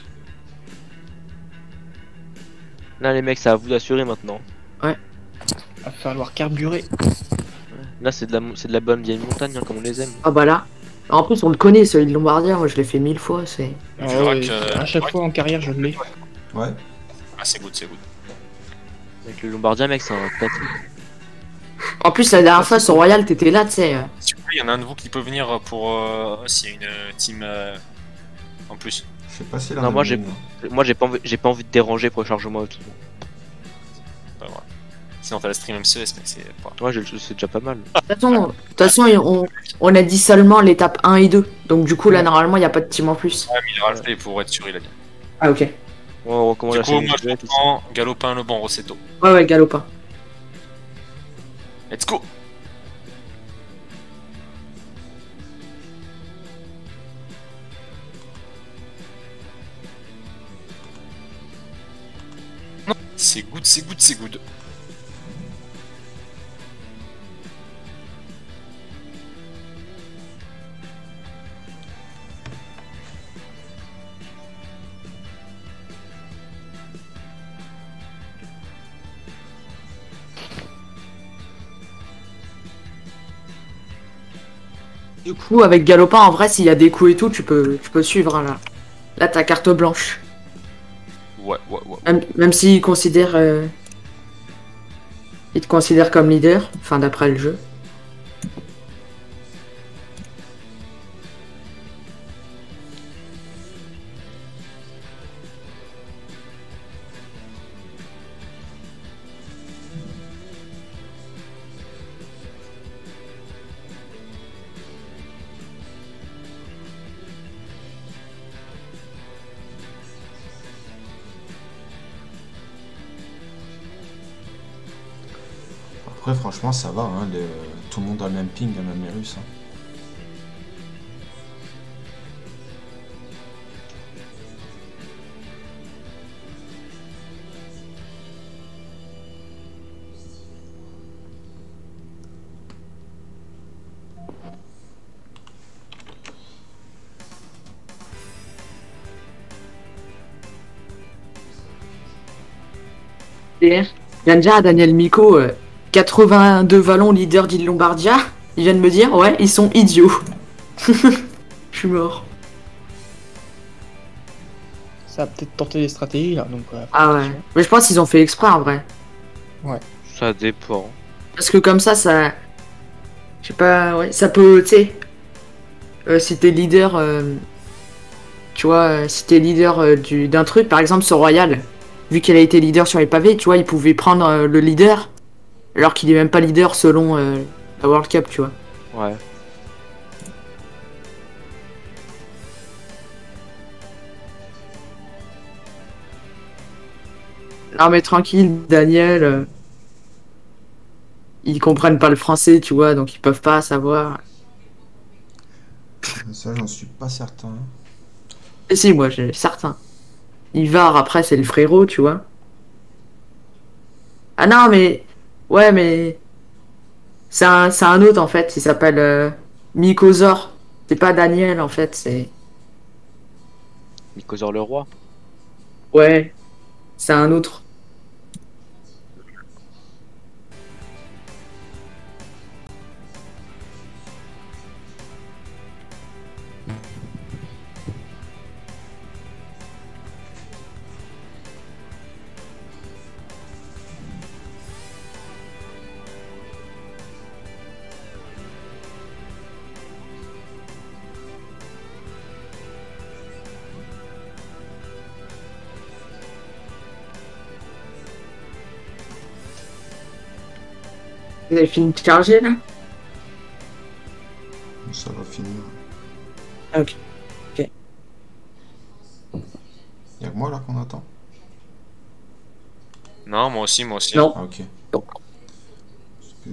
Là, les mecs, c'est à vous d'assurer maintenant. Va falloir carburer. Là, c'est de la bonne vieille montagne, hein, comme on les aime. Ah bah là. En plus, on le connaît, celui de Lombardia, moi je l'ai fait 1000 fois, c'est. Ah Tu verras ouais, que- à chaque fois en carrière, je l'ai. Ouais. Ah, c'est good, c'est good. Avec le Lombardien, mec, c'est un tâton. En plus, la dernière fois sur Royal, t'étais là, tu sais. Si vous voulez, il y en a un de vous qui peut venir pour s'il y a une team en plus. Je sais pas si là. Non, moi j'ai pas envie de déranger pour le chargement et tout. Pas vrai. Sinon t'as la stream MCS, mais c'est pas. Ouais, c'est déjà pas mal. De toute façon, on a dit seulement l'étape 1 et 2. Donc du coup, là, normalement, il n'y a pas de team en plus. Ah, mais il a rajouté pour être sûr, il a dit. Ah, ok. Ouais, on recommande Du la coup, chaîne moi je Juliette, prends Galopin, le bon Rossetto. Ouais, galopin. Let's go! Non, c'est good, c'est good, c'est good. Du coup, avec galopin, en vrai, s'il y a des coups et tout, tu peux suivre, hein, là. Là, t'as carte blanche. Ouais, ouais, ouais. Même s'il considère... Il te considère comme leader, enfin, d'après le jeu. Après, franchement, ça va. Hein, tout le monde a le même ping, même les Russes. Hein. Il vient de dire à Daniel Mico, 82 vallons leader d'Île Lombardia. Il vient de me dire, ouais, ils sont idiots. Je suis mort. Ça a peut-être tenté des stratégies là, donc. Ah ouais. Mais je pense qu'ils ont fait exprès en vrai. Ça dépend. Parce que comme ça. Je sais pas, ouais, ça peut, tu sais. Si t'es leader. Tu vois, si t'es leader d'un truc, par exemple sur Royal, vu qu'elle a été leader sur les pavés, tu vois, il pouvait prendre le leader, alors qu'il est même pas leader selon la World Cup, tu vois. Ouais. Non mais tranquille, Daniel. Ils comprennent pas le français, tu vois, donc ils peuvent pas savoir. Ça, j'en suis pas certain. Et si, moi, j'ai certain. Ivar, après, c'est le frérot, tu vois. Ah non, mais... Ouais, mais... C'est un autre, en fait. Il s'appelle Mykosaur. C'est pas Daniel, en fait, c'est... Mykosaur le roi. Ouais. C'est un autre. Vous avez fini de charger, là? Ça va finir. Ah, ok. Y'a que moi là qu'on attend. Non, moi aussi, moi aussi. Non. Ah, ok. Non. Parce que...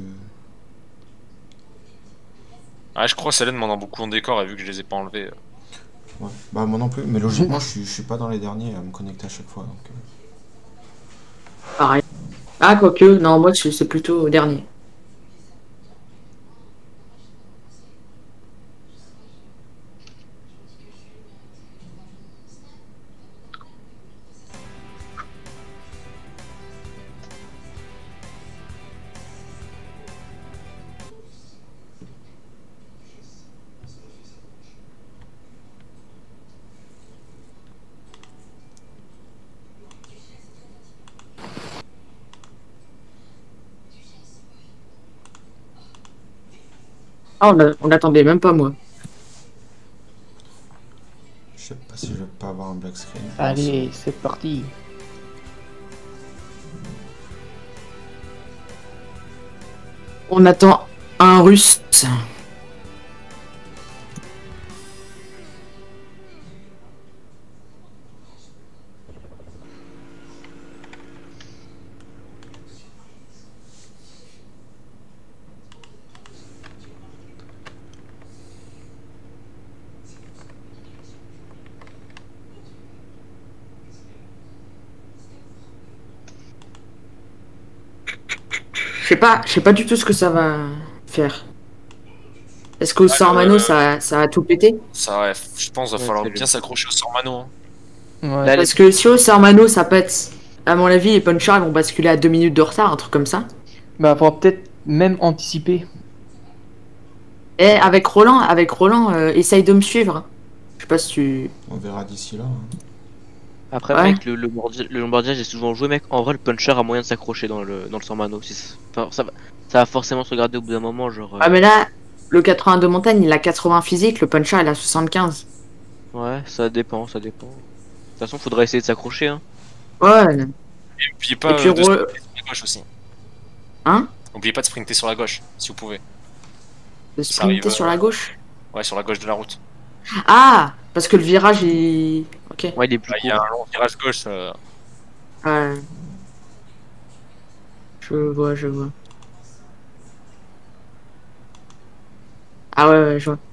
Ah, je crois que Célène m'en a beaucoup en décor et vu que je les ai pas enlevés. Ouais. Bah moi non plus, mais logiquement je suis pas dans les derniers à me connecter à chaque fois. Donc, Pareil. Ah, quoique, non, moi, c'est plutôt au dernier. Ah, on attendait même pas, moi. Je sais pas si je vais pas avoir un black screen. Allez, c'est parti. On attend un russe. Je sais pas du tout ce que ça va faire. Est-ce qu'au Sormano, ça va tout péter? Ça, ouais, je pense qu'il va Ouais, falloir c'est le- bien s'accrocher au Sormano. Hein. Ouais. Là, Parce que si au Sormano, ça pète, à mon avis, les punchers ils vont basculer à 2 minutes de retard, un truc comme ça. Bah, faudra peut-être même anticiper. Et avec Roland, essaye de me suivre. Je sais pas si tu... On verra d'ici là. Hein. Après, Ouais. mec, le Lombardia, j'ai souvent joué, mec. En vrai, le puncher a moyen de s'accrocher dans le Sormano. Enfin, ça va forcément se regarder au bout d'un moment, genre. Ah mais là, le 82 montagne, il a 80 physique, le puncher, il a 75. Ouais, ça dépend, ça dépend. De toute façon, faudra essayer de s'accrocher, hein. Ouais. Et n'oubliez Et pas puis, de sprinter sur la gauche aussi. Hein? N'oubliez pas de sprinter sur la gauche, si vous pouvez. De Ça arrive, sprinter sur la gauche. Ouais, sur la gauche de la route. Ah! Parce que le virage, il... Ok. Ouais, il est plus Bah, il y court. a un long virage gauche. Ouais. Je vois, je vois. Ah ouais, ouais, je vois.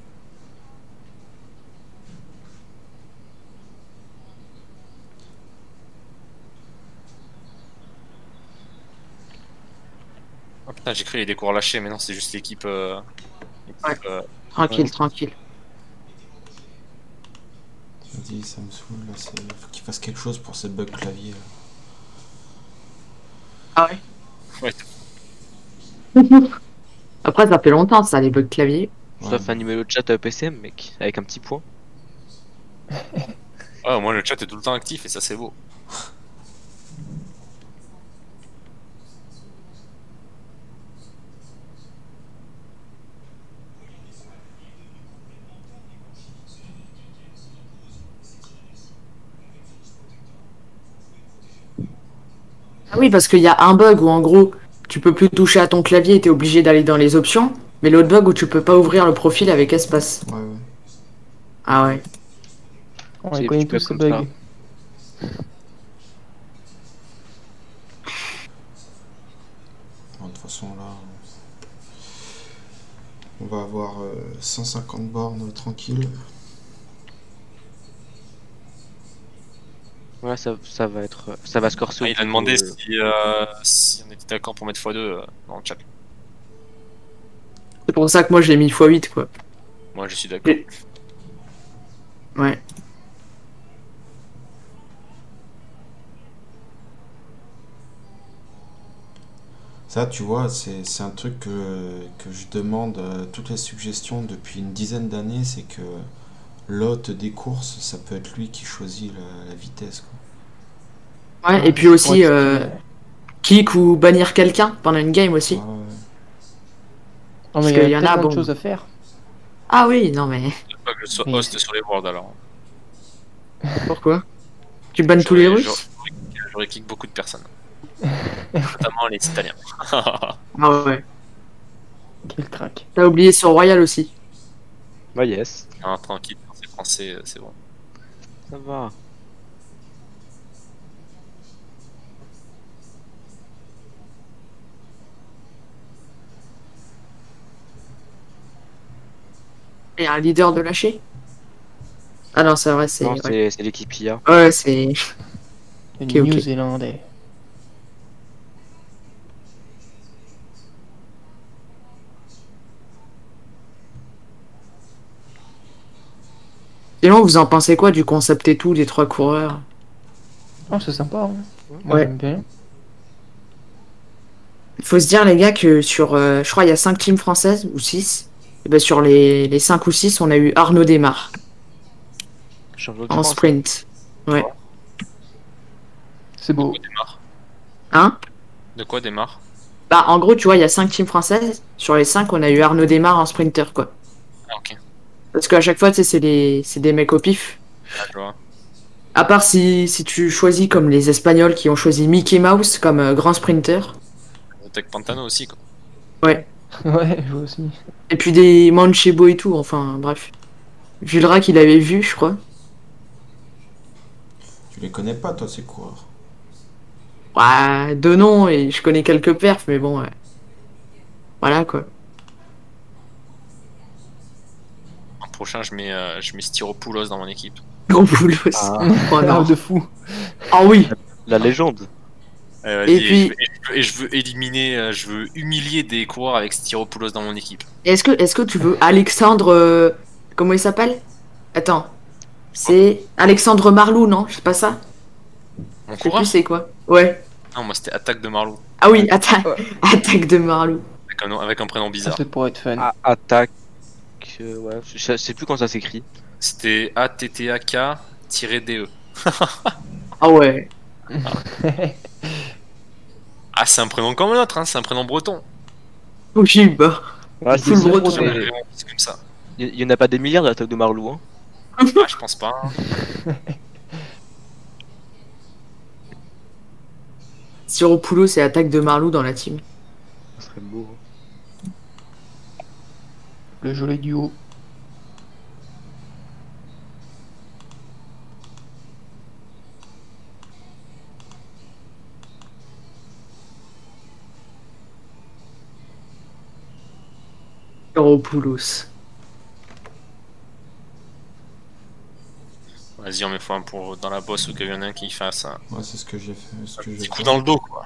Oh putain, j'ai cru qu'il y avait des cours lâchés, mais non, c'est juste l'équipe. Tranquille, Ouais. tranquille. Tu me dis, ça me saoule là. Faut qu'il fasse quelque chose pour ces bugs clavier. Là. Ah ouais? Ouais. Après, ça fait longtemps, ça, les bugs clavier. Sauf animer le chat PCM, mec, avec un petit point. Ouais, moi le chat est tout le temps actif et ça c'est beau. Ah oui, parce qu'il y a un bug où, en gros, tu peux plus toucher à ton clavier et t'es obligé d'aller dans les options. Mais l'autre bug où tu peux pas ouvrir le profil avec espace. Ouais, ouais. Ah ouais. On C'est les connaît un petit peu tous, ces comme bugs. Bon, de toute façon, là. On va avoir 150 bornes tranquilles. Ouais, ça va être. Ça va se corser. Ah, au il a bout demandé de- si on était d'accord pour mettre x2 dans le chat. C'est pour ça que moi, je l'ai mis x8, quoi. Moi je suis d'accord. Et- Ouais. Ça, tu vois, c'est un truc que je demande toutes les suggestions depuis une dizaine d'années, c'est que l'hôte des courses, ça peut être lui qui choisit la vitesse. Quoi. Ouais, et puis Ça aussi, pourrait être stylé. kick ou bannir quelqu'un pendant une game aussi. Ouais, ouais. Non, parce mais il qu'il y y a en a, tellement bon. de choses à faire. Ah oui, non mais... Pas que je sois Oui, host c'est- sur les worlds alors. Pourquoi? Tu bannes tous les J'aurais- Russes? J'aurais kick beaucoup de personnes. Notamment les Italiens. Ah ouais. Quel crack. T'as oublié sur Royal aussi. Bah, yes. Non, tranquille, c'est français, c'est bon. Ça va. Et un leader de lâcher? Ah non, c'est vrai, c'est... Non, Ouais, c'est l'équipe IA. ouais c'est... Le Ok, ok. New-Zélandais. Sinon, vous en pensez quoi du concept et tout, des 3 coureurs? Oh, c'est sympa. Hein. Moi, Ouais. j'aime bien. Il faut se dire, les gars, que sur... je crois il y a 5 teams françaises, ou 6. Et ben sur les 5 ou 6, on a eu Arnaud Desmar Champion de en France. sprint. Ouais. C'est beau. Démarre. Hein? De quoi démarre? Bah, en gros, tu vois, il y a 5 teams françaises. Sur les 5, on a eu Arnaud Desmar en sprinter, quoi. Ah, ok. Parce qu'à chaque fois, tu sais, c'est des mecs au pif. Ah, je vois. À part si tu choisis comme les Espagnols qui ont choisi Mickey Mouse comme grand sprinter. Tech Pantano aussi, quoi. Ouais. Ouais, je vois aussi. Et puis des Manchebo et tout, enfin, bref. Vulra qu'il avait vu, je crois. Tu les connais pas, toi, ces coureurs? Ouais, de nom, et je connais quelques perfs, mais bon, ouais. Voilà, quoi. En prochain, je mets Styropoulos dans mon équipe. Gros boulot. Ah. Oh non. de fou. Ah oui. La légende. Vas-y, Et puis- je veux éliminer, je veux humilier des coureurs avec Styropoulos dans mon équipe. Est-ce que tu veux Alexandre... comment il s'appelle? Attends. C'est Alexandre Marlou, non? C'est pas ça? Mon Je sais coureur? plus c'est quoi. Ouais. Non, moi c'était Attaque de Marlou. Ah oui, attaque, Ouais. attaque de Marlou. Avec un prénom Ça, bizarre. c'est pour être fun. Ah, attaque. Ouais, je sais plus quand ça s'écrit. C'était ATTAK-DE. Ah ouais. Ah, c'est un prénom comme un autre, hein, c'est un prénom breton. Oui, bah. Ouais, Full c'est breton. J'en ai mais vraiment dit comme ça. il y en a pas des milliards d'attaques de Marlou, hein. Ah, je pense pas. Siropoulos c'est attaque de Marlou dans la team. Ça serait beau. Hein. Le joli duo. Siropoulos. Vas-y, on met fois un pour dans la bosse ou qu'il y en a un qui fasse un Ouais, c'est ce que j'ai fait. Ce que petit j'ai coup fait. dans le dos, quoi.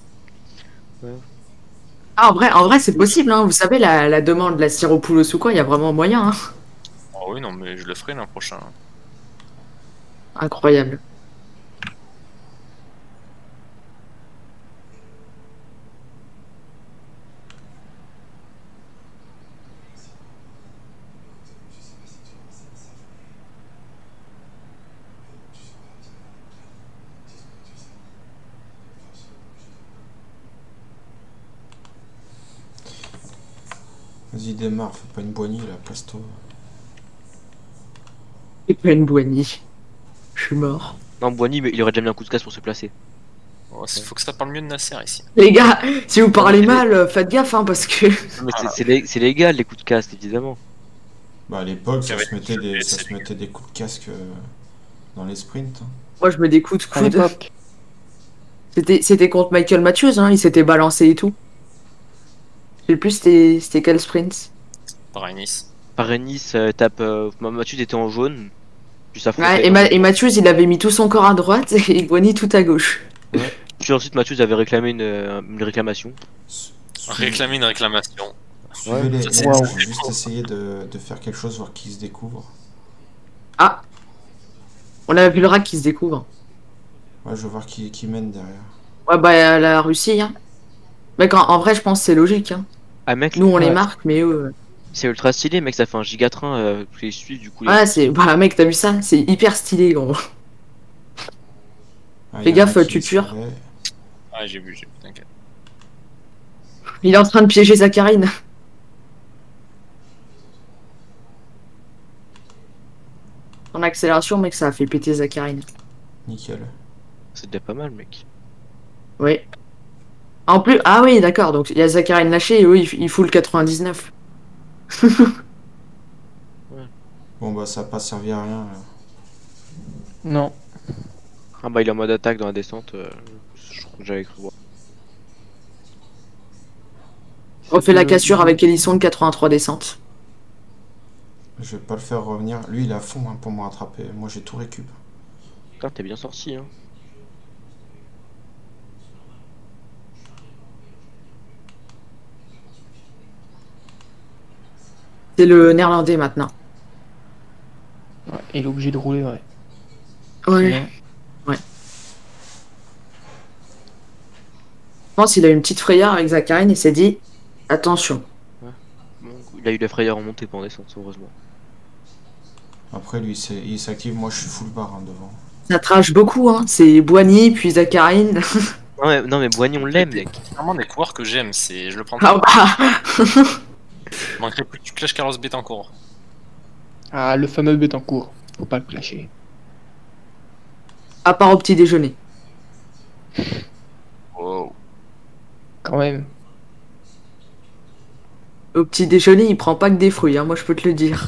Ah, en vrai c'est possible, hein. Vous savez, la demande de la Siropoulos ou quoi, il y a vraiment moyen, hein. Oh oui, non, mais je le ferai l'an prochain. Incroyable. Vas-y, démarre, fais pas une boignée là, casse-toi. Et pas une boignie. Je suis mort. Non, Boigny, mais il aurait déjà mis un coup de casse pour se placer. Oh, faut que ça parle mieux de Nasser ici. Les gars, si vous parlez mal, faites gaffe, hein, parce que... Non, mais c'est légal les coups de casse, évidemment. Bah, à l'époque, ça Avec se mettait les- ça se mettait des coups de casque dans les sprints. Hein. Moi, je me des coups de À coude. l'époque. C'était contre Michael Matthews, hein, il s'était balancé et tout. Je sais plus c'était quel sprint. Pareil, Nice. Paris-Nice, Mathieu était en jaune. Puis ça Ouais, et Matthews, il avait mis tout son corps à droite et Bonny tout à gauche. Puis ensuite, Mathieu avait réclamé une réclamation. Réclamer une réclamation. Suivez les, ça, Waouh. je vais juste essayer de faire quelque chose, voir qui se découvre. Ah, on a vu le rack qui se découvre. Ouais, je veux voir qui mène derrière. Ouais, bah la Russie, hein. Mec, en vrai, je pense que c'est logique, hein. Ah, mec, Nous, on les Ouais. marque, mais eux... c'est ultra stylé, mec, ça fait un gigatrain tous les suivent, du coup. Ouais, c'est... Bah, mec, t'as vu ça? C'est hyper stylé, gros. Ah, Fais il y en a gaffe, un qui tu est tues. sauvé. Ah, j'ai vu, t'inquiète. Il est en train de piéger Zacharine. En accélération, mec, ça a fait péter Zacharine. Nickel. C'est déjà pas mal, mec. Oui. En plus... Ah oui, d'accord, donc il y a Zacharine lâché et eux, ils full 99. Bon, bah, ça a pas servi à rien. Là. Non. Ah, bah, il est en mode attaque dans la descente. Je crois que j'avais cru voir. Refait la cassure avec Hélisson de 83 descente. Je vais pas le faire revenir. Lui, il est à fond hein, pour me rattraper. Moi, j'ai tout récup. Putain, t'es bien sorti, hein. C'est le néerlandais maintenant. Ouais, il est obligé de rouler, ouais. Ouais. Sinon- Je pense qu'il a eu une petite frayeur avec Zacharine et s'est dit attention. Bon, il a eu la frayeur en montée, pas en descente, heureusement. Après, lui, il s'active. Moi, je suis full bar hein, devant. Ça trash beaucoup, hein. C'est Boigny puis Zacharine. Non mais Boigny on l'aime mec. C'est vraiment des coureurs que j'aime, je le prends Ah pas. bah. Il manquerait plus que tu clashes Carlos Betancourt. Ah, le fameux Betancourt. Faut pas le clasher. À part au petit déjeuner. Wow. Quand même. Au petit déjeuner, il prend pas que des fruits, hein, moi je peux te le dire.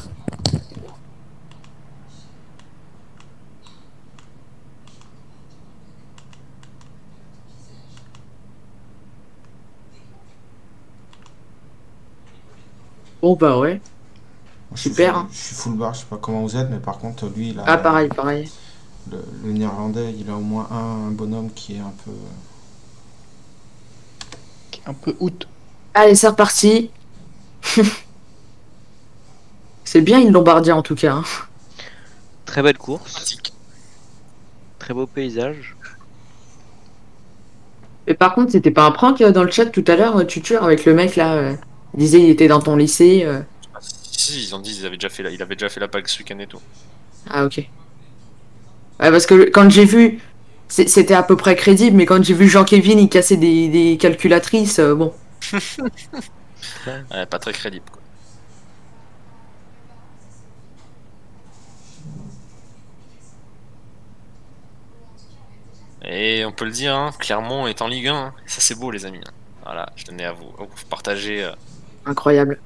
Bon bah ouais. Moi, je suis Super, full- hein. Je suis full bar, je sais pas comment vous êtes, mais par contre, lui, il a, Ah pareil, pareil. le néerlandais, il a au moins un bonhomme qui est un peu. Un peu out. Allez, c'est reparti. C'est bien une Lombardia en tout cas. Hein. Très belle course, Pratique. très beau paysage. Et par contre, c'était pas un prank dans le chat tout à l'heure, Tutur, avec le mec là. Il disait il était dans ton lycée. Ah, si, ils ont dit il avait déjà fait la bague ce week-end et tout. Ah ok. Ouais, parce que quand j'ai vu, c'était à peu près crédible, mais quand j'ai vu Jean-Kévin, il cassait des calculatrices, bon. Ouais, pas très crédible quoi. Et on peut le dire, hein, Clermont est en Ligue 1, hein. Ça c'est beau les amis. Hein. Voilà, je tenais à vous partager, Incroyable.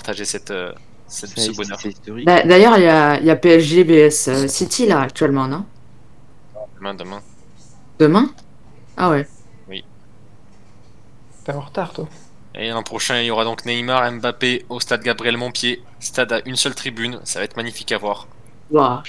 ce bonheur. C'est historique. D'ailleurs, il y a PSG vs City là actuellement, non? Demain. Demain? Ah ouais. T'es en retard, toi. Et l'an prochain, il y aura donc Neymar, Mbappé au stade Gabriel Montpied. Stade à une seule tribune, ça va être magnifique à voir. Ouah.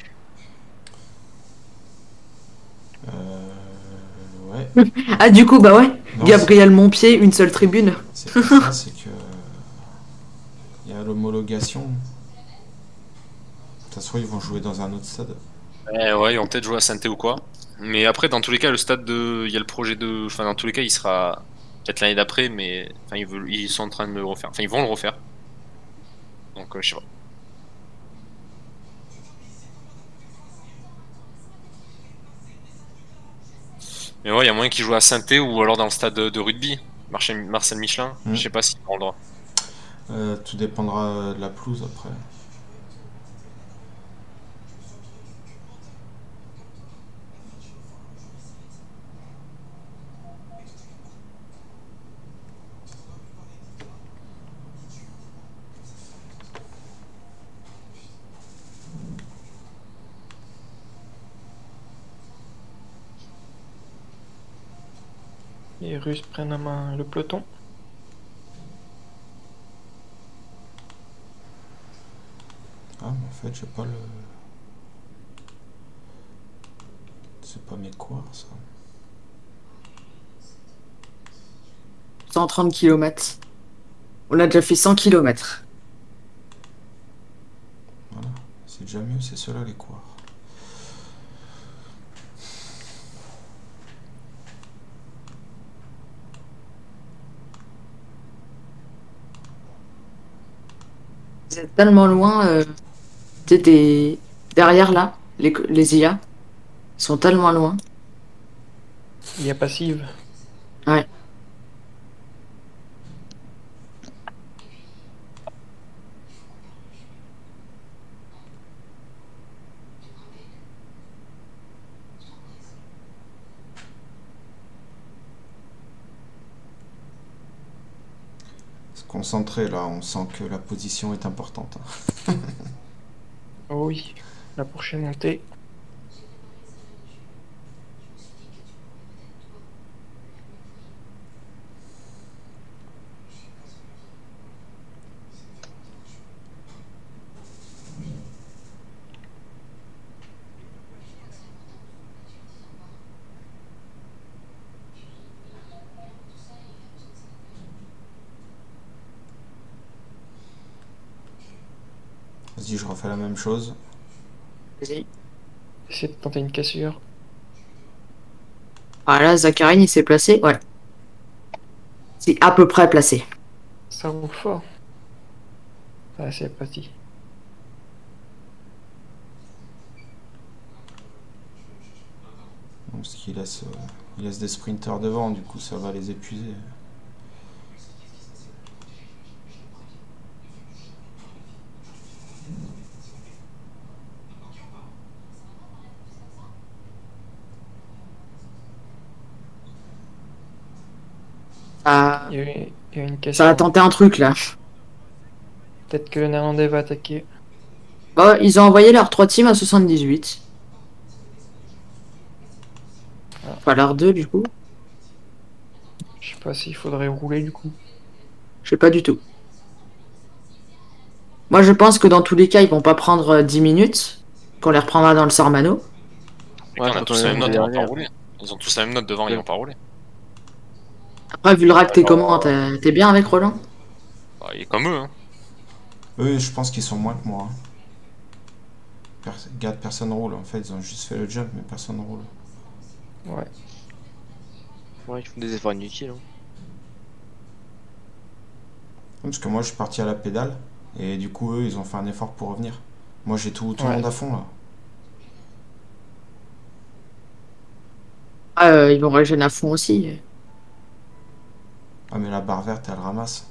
Ouais. Ah du coup, bah ouais. Non, Gabriel Montpied, une seule tribune. c'est pas ça, c'est que. Il y a l'homologation. De toute façon, ils vont jouer dans un autre stade. Ouais, ils vont peut-être jouer à Saint-Étienne ou quoi. Mais après, dans tous les cas, il y a le projet de. Enfin, dans tous les cas, il sera peut-être l'année d'après, mais enfin, ils sont en train de le refaire. Enfin, ils vont le refaire. Donc, je sais pas. Mais ouais, il y a moyen qu'ils jouent à Saint-Étienne ou alors dans le stade de rugby. Marcel Michelin. Mm. Je sais pas s'ils auront le droit. Tout dépendra de la pelouse après. Les Russes prennent en main le peloton. Ah, mais en fait, j'ai pas le. C'est pas mes coureurs, ça. 130 km. On a déjà fait 100 km. Voilà. C'est déjà mieux, c'est ceux-là les coureurs. Vous êtes tellement loin. Derrière là, les IA. Ils sont tellement loin. Il y a passive. Ouais. Se concentrer là, on sent que la position est importante. Oh oui, la prochaine montée. Vas-y, je refais la même chose. Vas-y. Essaye de tenter une cassure. Ah là, Zakharine, il s'est placé. Ouais. C'est à peu près placé. Ça roule fort. Ah, c'est parti. Donc, ce qui laisse Ils laissent des sprinters devant, du coup ça va les épuiser. Ah, Il y a une ça question. va tenter un truc là. Peut-être que le Néerlandais va attaquer. Bah, ils ont envoyé leurs 3 teams à 78. Enfin, leurs 2 du coup. Je sais pas s'il faudrait rouler du coup. Je sais pas du tout. Moi, je pense que dans tous les cas, ils vont pas prendre 10 minutes. Qu'on les reprendra dans le Sormano. Les Ouais, gars, on a faut tous qu'on la même aille note, ils vont pas derrière. rouler. Ils ont tous la même note devant, ils vont pas rouler. Après, vu le rack, t'es Alors, comment? T'es bien avec Roland? Bah, il est comme eux, hein. Eux, je pense qu'ils sont moins que moi. Regarde, personne roule en fait, ils ont juste fait le jump, mais personne roule. Ouais. Ouais, ils font des efforts inutiles. Hein. Parce que moi je suis parti à la pédale, et du coup eux ils ont fait un effort pour revenir. Moi j'ai tout le Ouais. monde à fond là. Ah, ils vont régénérer à fond aussi. Ah mais la barre verte elle ramasse.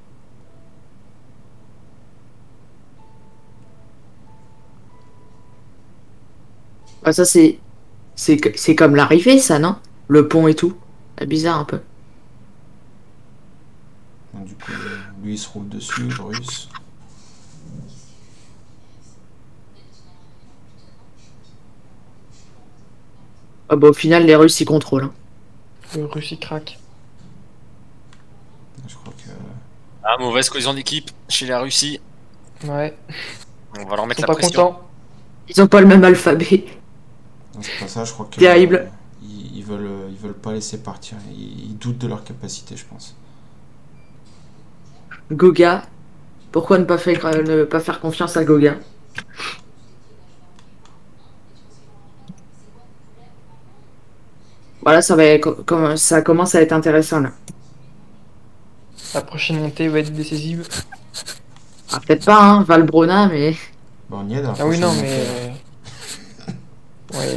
Bah, ça, c'est comme l'arrivée, ça, non? Le pont et tout. C'est bizarre un peu. Donc, du coup lui il se roule dessus, le russe. Ah, bah, au final, les Russes, ils contrôlent, hein. Le Russie craque. Je crois que. Ah, mauvaise cohésion d'équipe chez la Russie. Ouais. On va leur Ils mettre sont la pas pression. contents. Ils ont pas le même alphabet. Non, c'est pas ça, je crois que. Terrible. Ils veulent pas laisser partir. Ils doutent de leur capacité, je pense. Goga. Pourquoi ne pas faire confiance à Goga? Voilà, ça commence à être intéressant, là. La prochaine montée va être décisive. Ah, peut-être pas, hein, Valbrona, mais... Bon, on y est dans la Ah oui, prochaine non, montée, mais. là. Ouais.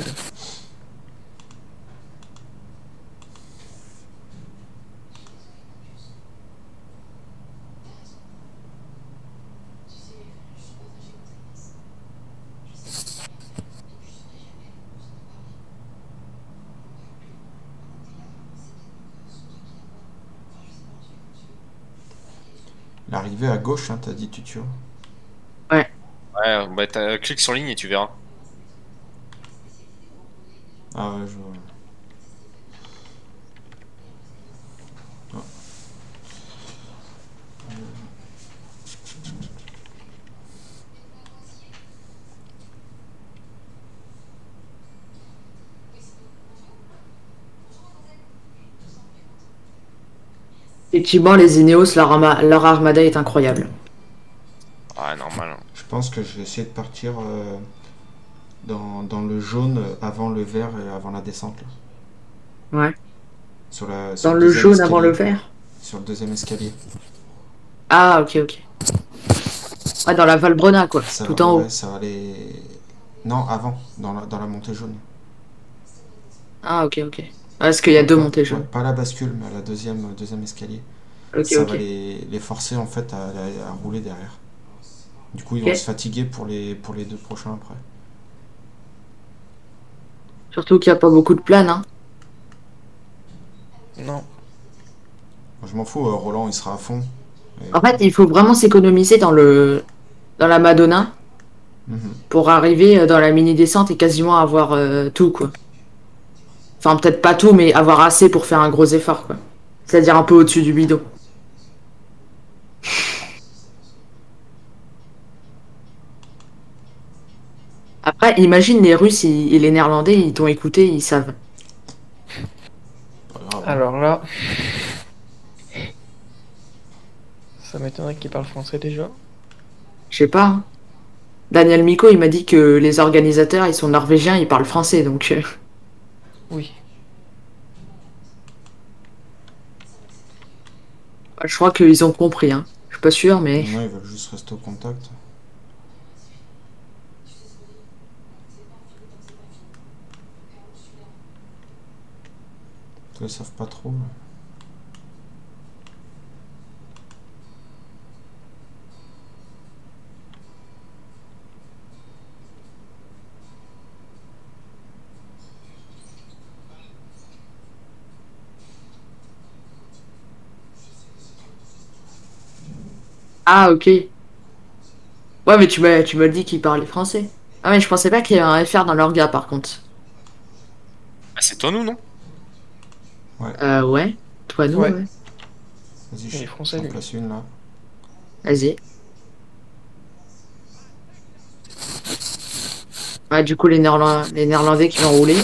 L'arrivée à gauche, hein, t'as dit Tutio. Ouais. Ouais, bah clique sur ligne et tu verras. Ah ouais, je vois. Ah. Effectivement, les Ineos, leur armada est incroyable. Ouais, normal. Hein. Je pense que je vais essayer de partir dans le jaune avant le vert et avant la descente. Là. Ouais. Sur Dans le le deuxième jaune avant le escalier. vert. Sur le deuxième escalier. Ah, ok, ok. Ouais, dans la Valbrona, quoi. Ça Tout va, en haut. ouais, ça va aller. Non, avant, dans la montée jaune. Ah, ok, ok. Parce qu'il y a deux montées Ouais, jaunes. pas la bascule, mais à la deuxième escalier. Ok, Ça ok. va les forcer en fait à rouler derrière. Du coup, ils Ok. vont se fatiguer pour les 2 prochains après. Surtout qu'il n'y a pas beaucoup de planes, hein. Non. Moi, je m'en fous, Roland il sera à fond. Et- En fait, il faut vraiment s'économiser dans la Madonna Mhm. pour arriver dans la mini-descente et quasiment avoir tout, quoi. Enfin, peut-être pas tout, mais avoir assez pour faire un gros effort, quoi. C'est-à-dire un peu au-dessus du bidon. Après, imagine les Russes et les Néerlandais, ils t'ont écouté, ils savent. Pas grave. Alors là. Ça m'étonnerait qu'il parle français déjà. Je sais pas, hein. Daniel Miko, il m'a dit que les organisateurs, ils sont norvégiens, ils parlent français, donc... Oui. je crois qu'ils ont compris, hein. Je suis pas sûr, mais... Non, ils veulent juste rester au contact. Ils savent pas trop. Ah, ok. Ouais, mais tu m'as dit qu'il parlait français. Ah, mais je pensais pas qu'il y avait un FR dans l'orga, par contre. Ah, c'est toi, nous, non? Ouais. Toi, nous, Ouais. ouais. Vas-y, Il est français, j'en lui. place une là. Vas-y. Ouais, du coup, les Néerlandais qui vont rouler.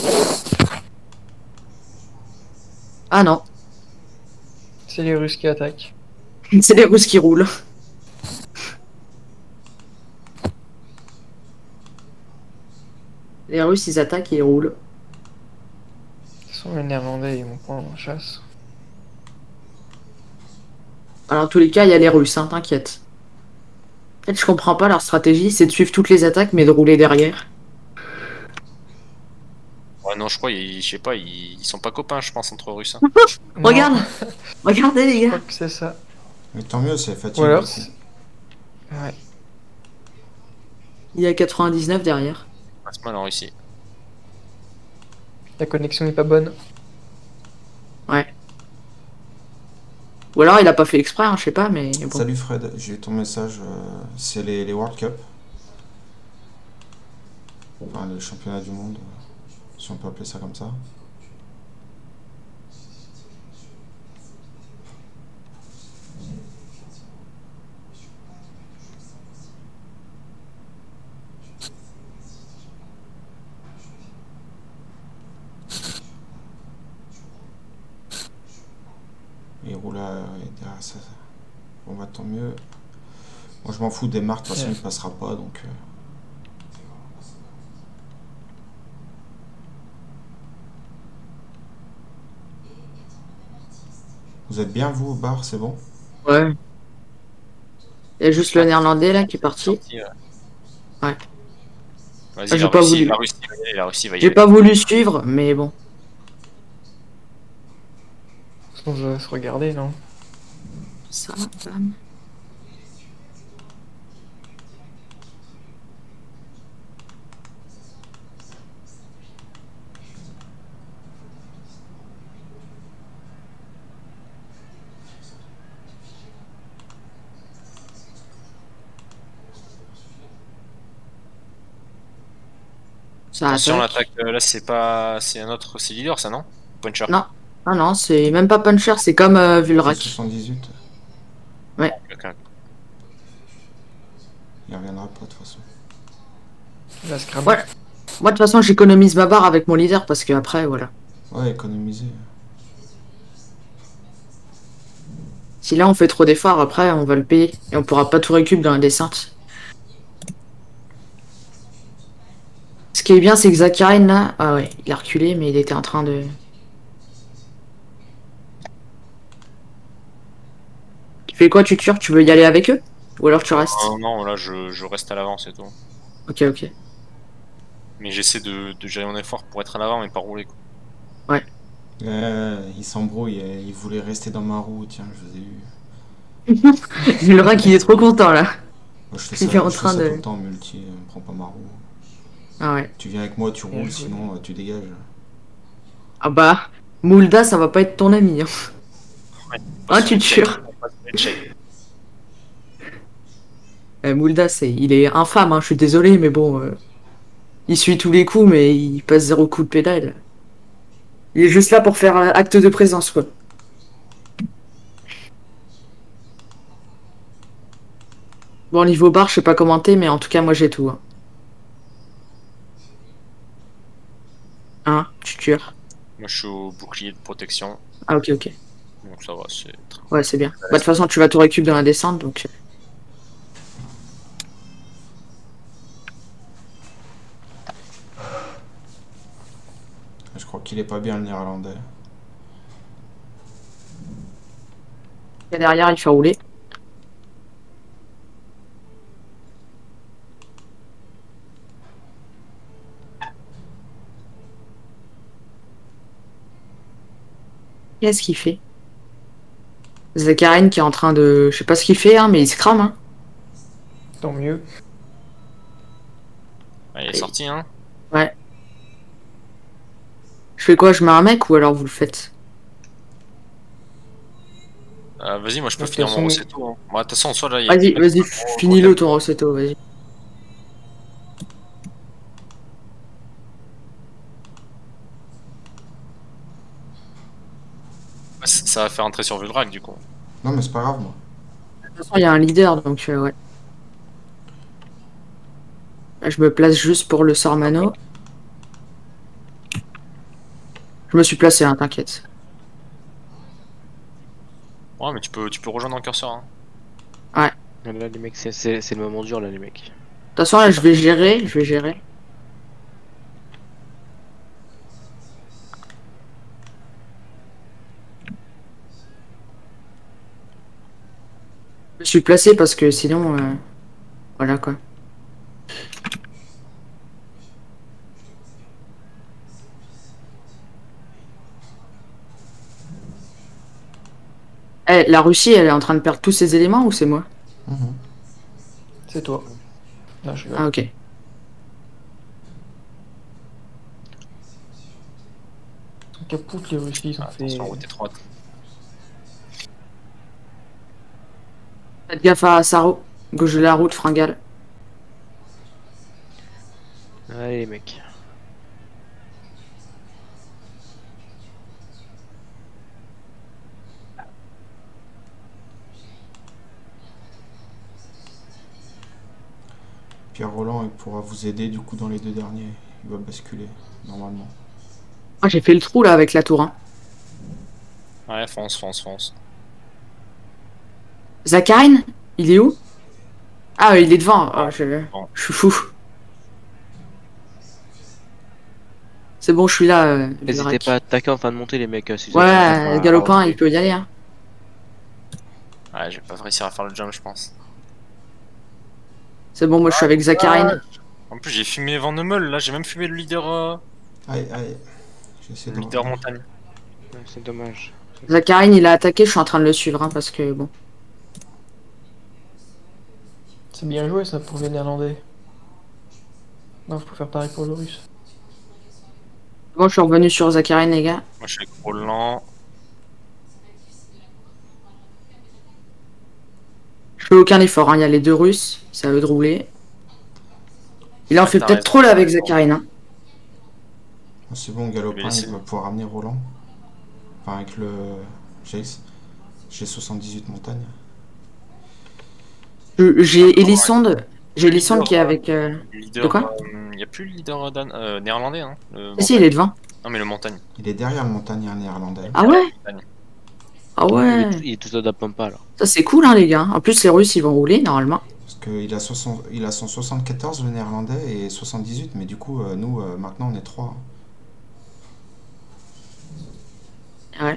Ah non, C'est les Russes qui attaquent. c'est les Russes qui roulent. Les Russes, ils attaquent et ils roulent. De toute façon, les Néerlandais, ils vont prendre en chasse. Alors, dans tous les cas, il y a les Russes, hein, t'inquiète. En fait, je comprends pas leur stratégie, c'est de suivre toutes les attaques, mais de rouler derrière. Ouais, non, je crois, je sais pas, ils sont pas copains, je pense, entre Russes. Hein. Non, Regarde, regardez les je crois gars. que c'est ça. Mais tant mieux, c'est Ou fatigue. alors, Du coup. ouais. Il y a 99 derrière. Passe mal en Russie. La connexion est pas bonne. Ouais. Ou alors il a pas fait exprès, hein, je sais pas, mais bon. Salut Fred, j'ai eu ton message. C'est les World Cup. Enfin, les championnats du monde, si on peut appeler ça comme ça. Et roule derrière ça. Bon bah tant mieux. Moi je m'en fous des marques, de toute façon il passera pas donc. Vous êtes bien vous au bar, c'est bon? Ouais. Il y a juste le néerlandais là qui est parti. Sorti, Ouais. Vas-y, Ah, j'ai pas voulu. La Russie va y aller, la Russie va y J'ai aller. pas voulu suivre, mais bon. De toute façon, je vais se regarder, non? Ça, bam. Ça Attention, attaque. l'attaque, là, c'est pas. C'est un autre. C'est leader, ça, non? Puncher. Non. Ah non, c'est même pas puncher, c'est comme C'est Vulrac. 78. Ouais. Quelqu'un. Il reviendra pas de toute façon. La scram. Ouais. Moi de toute façon j'économise ma barre avec mon leader parce que après voilà. Ouais, économiser. Si là on fait trop d'efforts, après on va le payer et on pourra pas tout récup dans la descente. Ce qui est bien c'est que Zakharine là, ah ouais, il a reculé mais il était en train de... Tu fais quoi, tu tures? Tu veux y aller avec eux? Ou alors tu restes? Non, non, là, je reste à l'avant, c'est tout. Ok, ok. Mais j'essaie de gérer mon effort pour être à l'avant et pas rouler, quoi. Il s'embrouille, il voulait rester dans ma roue, tiens, je vous ai eu. Vulrac il est trop content là. Moi, je fais Il ça, est en je fais train ça de... tout le temps, multi, prends pas ma roue. Ah ouais. Tu viens avec moi, tu Bien roules, joué. sinon tu dégages. Ah bah, Moulda ça va pas être ton ami. Hein. Ah tu tures. Moulda il est infâme, hein, je suis désolé mais bon... Il suit tous les coups mais il passe 0 coup de pédale. Il est juste là pour faire acte de présence quoi. Bon niveau bar je sais pas commenter mais en tout cas moi j'ai tout. Hein, tu tures. Moi, je suis au bouclier de protection, Ah ok ok. donc ça va, c'est. Ouais c'est bien. Bah de toute façon tu vas tout récup dans la descente donc... Je crois qu'il est pas bien le néerlandais. Et derrière il fait rouler. Qu'est-ce qu'il fait? Zakharine qui est en train de... Je sais pas ce qu'il fait, hein, mais il se crame. Hein. Tant mieux. Ouais, il est sorti, hein. Ouais. Je fais quoi? Je mets un mec ou alors vous le faites? Vas-y, moi je peux De toute finir façon, mon oui. Rossetto. Hein. Moi, de toute façon, en soi, là, il y a Vas-y, des mecs vas-y, qui sont finis-le ton Rossetto, vas-y. Ça va faire entrer sur Vuldrac, du coup. Non, mais c'est pas grave, moi. De toute façon, il y a un leader, donc ouais. Là, je me place juste pour le sort Mano. Je me suis placé, hein, t'inquiète. Ouais, mais tu peux rejoindre en curseur. Hein. Là, les mecs, c'est le moment dur, là, les mecs. De toute façon, là, je vais gérer. Je me suis placé parce que sinon, voilà quoi. Eh, la Russie, elle est en train de perdre tous ses éléments ou c'est moi? Mhm. C'est toi. Non, je rigole. Ah, ok. Ils sont capoutes, les Russes, ils ont fait... Attention, route étroite. Faites gaffe à Saro. Gauche de la route, fringale. Allez, les mecs. Pierre Roland, il pourra vous aider du coup dans les deux derniers. Il va basculer, normalement. Ah, j'ai fait le trou là avec la tour. Hein. Ouais, fonce. Zakharine, il est où? Ah, il est devant. Ah, je suis fou. C'est bon, je suis là. N'hésitez Vuldrac. pas à attaquer en fin de montée, les mecs. Si vous êtes en train Ouais, à galopin, reculer. il peut y aller. Hein. Ouais, je vais pas réussir à faire le jump, je pense. C'est bon, moi je suis avec Zakharine. En plus, j'ai fumé Van Neumel, là, j'ai même fumé le leader, Aïe, aïe. J'essaie de leader revenir. montagne. Ouais, c'est dommage. Zakharine, il a attaqué, je suis en train de le suivre hein, parce que bon. C'est bien joué, ça, pour les Néerlandais. Non, faut faire pareil pour le Russe. Bon, je suis revenu sur Zakharine, les gars. Moi, je suis avec Roland. Je fais aucun effort, hein. Il y a les deux Russes, c'est à eux de rouler. Il en Ouais, fait t'as peut-être raison, trop là t'as avec raison. Zakharine. Hein. C'est bon, Galopin, laisser. il va pouvoir ramener Roland. Enfin, avec le G78 montagne. J'ai Elisonde. J'ai Elisonde qui est avec. Leader, De quoi? y a plus le leader néerlandais, hein. Si, il est devant. Non, mais le montagne. Il est derrière le montagnard néerlandais. Ah ouais? Montagne. Ah ouais. Il est tout à la pampa, là. Ça c'est cool, hein, les gars. En plus, les Russes, ils vont rouler normalement. Parce qu'il a, il a son 74 le néerlandais et 78, mais du coup, nous, maintenant, on est 3. Ouais.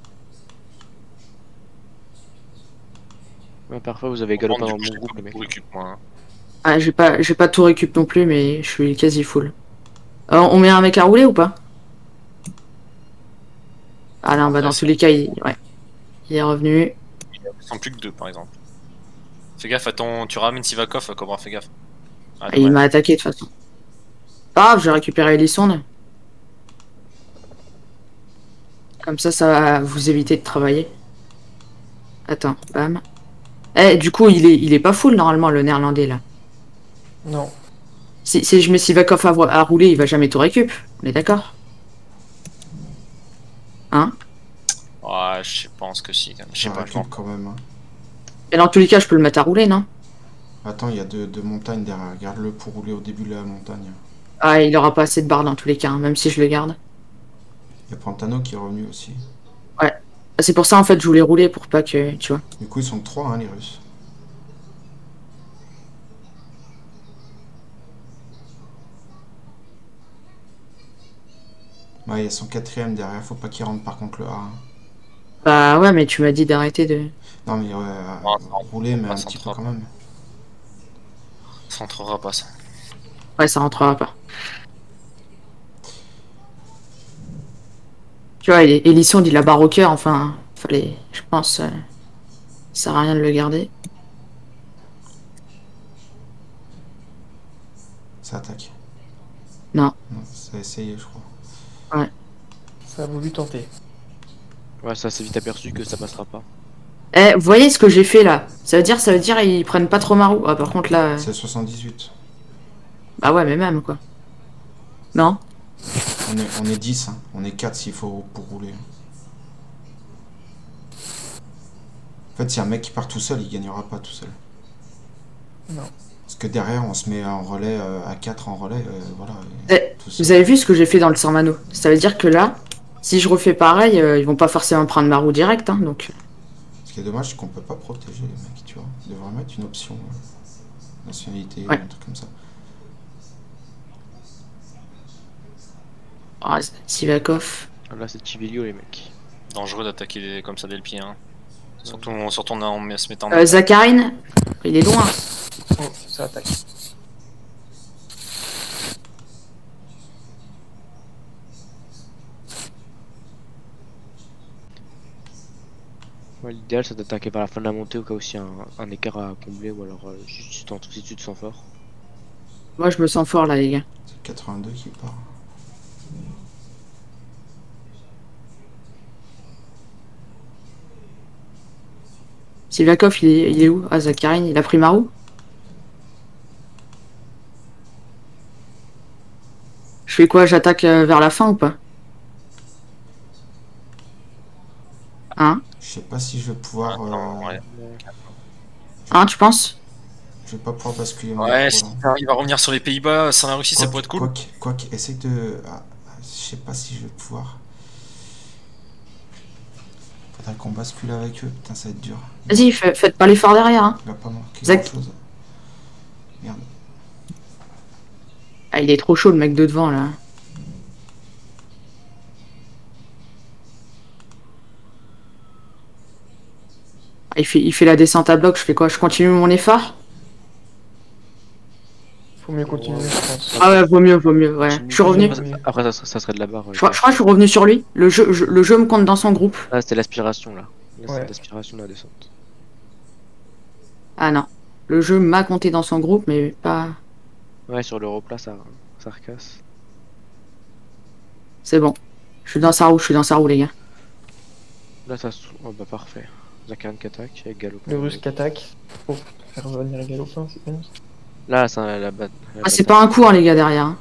Ouais, parfois, vous avez Bon, galopin du dans coup, mon j'ai groupe, pas les mecs. beaucoup récup, moi. Hein. Ah, j'ai pas tout récup non plus, mais je suis quasi full. On met un mec à rouler ou pas? Ah non, bah dans tous les cas, ouais. Il est revenu. Ils sont plus que 2, par exemple. Fais gaffe à ton. Tu ramènes Sivakov, Cobra, fais gaffe. Ah, Et il dommage. m'a attaqué de toute façon. Pas grave, j'ai récupéré les sondes. Comme ça va vous éviter de travailler. Attends, bam. Eh, du coup, il est pas full normalement, le néerlandais là. Non. Si je mets Sivakov à rouler, il va jamais tout récup. On est d'accord? Hein? Ouais, je pense que si, quand même. Je sais Ça pas, je m'en- récup quand même. Hein. Et dans tous les cas, je peux le mettre à rouler, non? Attends, il y a deux montagnes derrière. Garde-le pour rouler au début de la montagne. Ah, il aura pas assez de barres dans tous les cas, hein, même si je le garde. Il y a Pantano qui est revenu aussi. C'est pour ça en fait je voulais rouler pour pas que, tu vois. Du coup, ils sont 3, hein, les Russes. Ouais, il y a son 4ème derrière. Faut pas qu'il rentre par contre le A. Hein. Bah ouais, mais tu m'as dit d'arrêter de... Non, mais rouler, mais ça un petit peu rentre quand même. Ça rentrera pas, ça. Ouais, ça rentrera pas. Tu vois, Elisson dit la barre au cœur, enfin, fallait, je pense, ça sert à rien de le garder. Ça attaque. Non. Non, ça a essayé, je crois. Ça a voulu tenter. Ouais, ça c'est vite aperçu que ça passera pas. Eh, vous voyez ce que j'ai fait là? Ça veut dire ils prennent pas trop ma roue. Ah, par contre là. C'est 78. Bah ouais, mais même quoi. Non? On est 10, hein. On est 4 s'il faut pour rouler. En fait, si un mec qui part tout seul, il gagnera pas tout seul. Non. Parce que derrière, on se met en relais à 4 en relais, voilà. Tout seul. Vous avez vu ce que j'ai fait dans le Sormano? Ça veut dire que là, si je refais pareil, ils vont pas forcément prendre ma roue direct, hein, donc. Ce qui est dommage, c'est qu'on peut pas protéger les mecs, tu vois. Ils devraient mettre une option nationalité, Ouais. un truc comme ça. Ah, Sivakov. Ah, là c'est Chivilio les mecs. Dangereux d'attaquer comme ça dès le pied. Hein. Surtout en se mettant. Zakharine, il est loin. Oh, ça attaque. Ouais, l'idéal c'est d'attaquer par la fin de la montée au cas où il y a un écart à combler ou alors juste si tu te sens fort. Moi, je me sens fort là, les gars. C'est 82 qui part. Sivakov, il est où? Ah, Zakharine, il a pris ma roue? Je fais quoi? J'attaque vers la fin ou pas? Hein? Je sais pas si je vais pouvoir. Ouais, Hein, tu penses? Je vais pas pouvoir basculer mon ouais micro, si là. il va revenir sur les Pays-Bas sans la Russie, ça pourrait être cool. Quoique, essaye de. Je sais pas si je vais pouvoir. Faudrait qu'on bascule avec eux, putain, ça va être dur. Vas-y, faites pas l'effort derrière, hein. Il va pas manquer Zach. grand chose. Merde. Ah, il est trop chaud, le mec de devant, là. Ah, il fait la descente à bloc, je fais quoi? Je continue mon effort? Faut mieux continuer, je pense. Ah ouais, vaut mieux, ouais. Je suis revenu. Après ça serait de la barre. Je crois que je suis revenu sur lui. Le jeu me compte dans son groupe. Ah c'était l'aspiration là. Là Ouais. c'est l'aspiration de la descente. Ah non. Le jeu m'a compté dans son groupe, mais pas... Ouais sur le replat ça recasse. C'est bon. Je suis dans sa roue, les gars. Là ça oh bah parfait. Zakharine qui attaque avec Galopin. Le russe qui attaque. Faut faire revenir les galopins, c'est bien. Là c'est la bataille. Ah, c'est pas un coup, hein, les gars, derrière. Hein.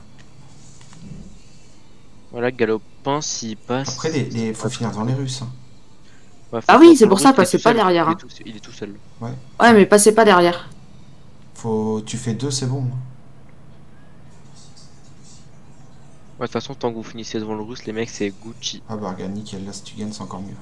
Voilà Galopin s'il passe. Après, faut finir dans les Russes. Hein. Ouais, faut Ah oui, faire c'est le pour ça, russe, il est passez tout pas seul. derrière, hein. Il est tout seul. Ouais, mais passez pas derrière. Tu fais 2, c'est bon. Hein. Ouais, de toute façon, tant que vous finissez devant le russe, les mecs, c'est Gucci. Ah bah regarde, nickel, là si tu gagnes c'est encore mieux.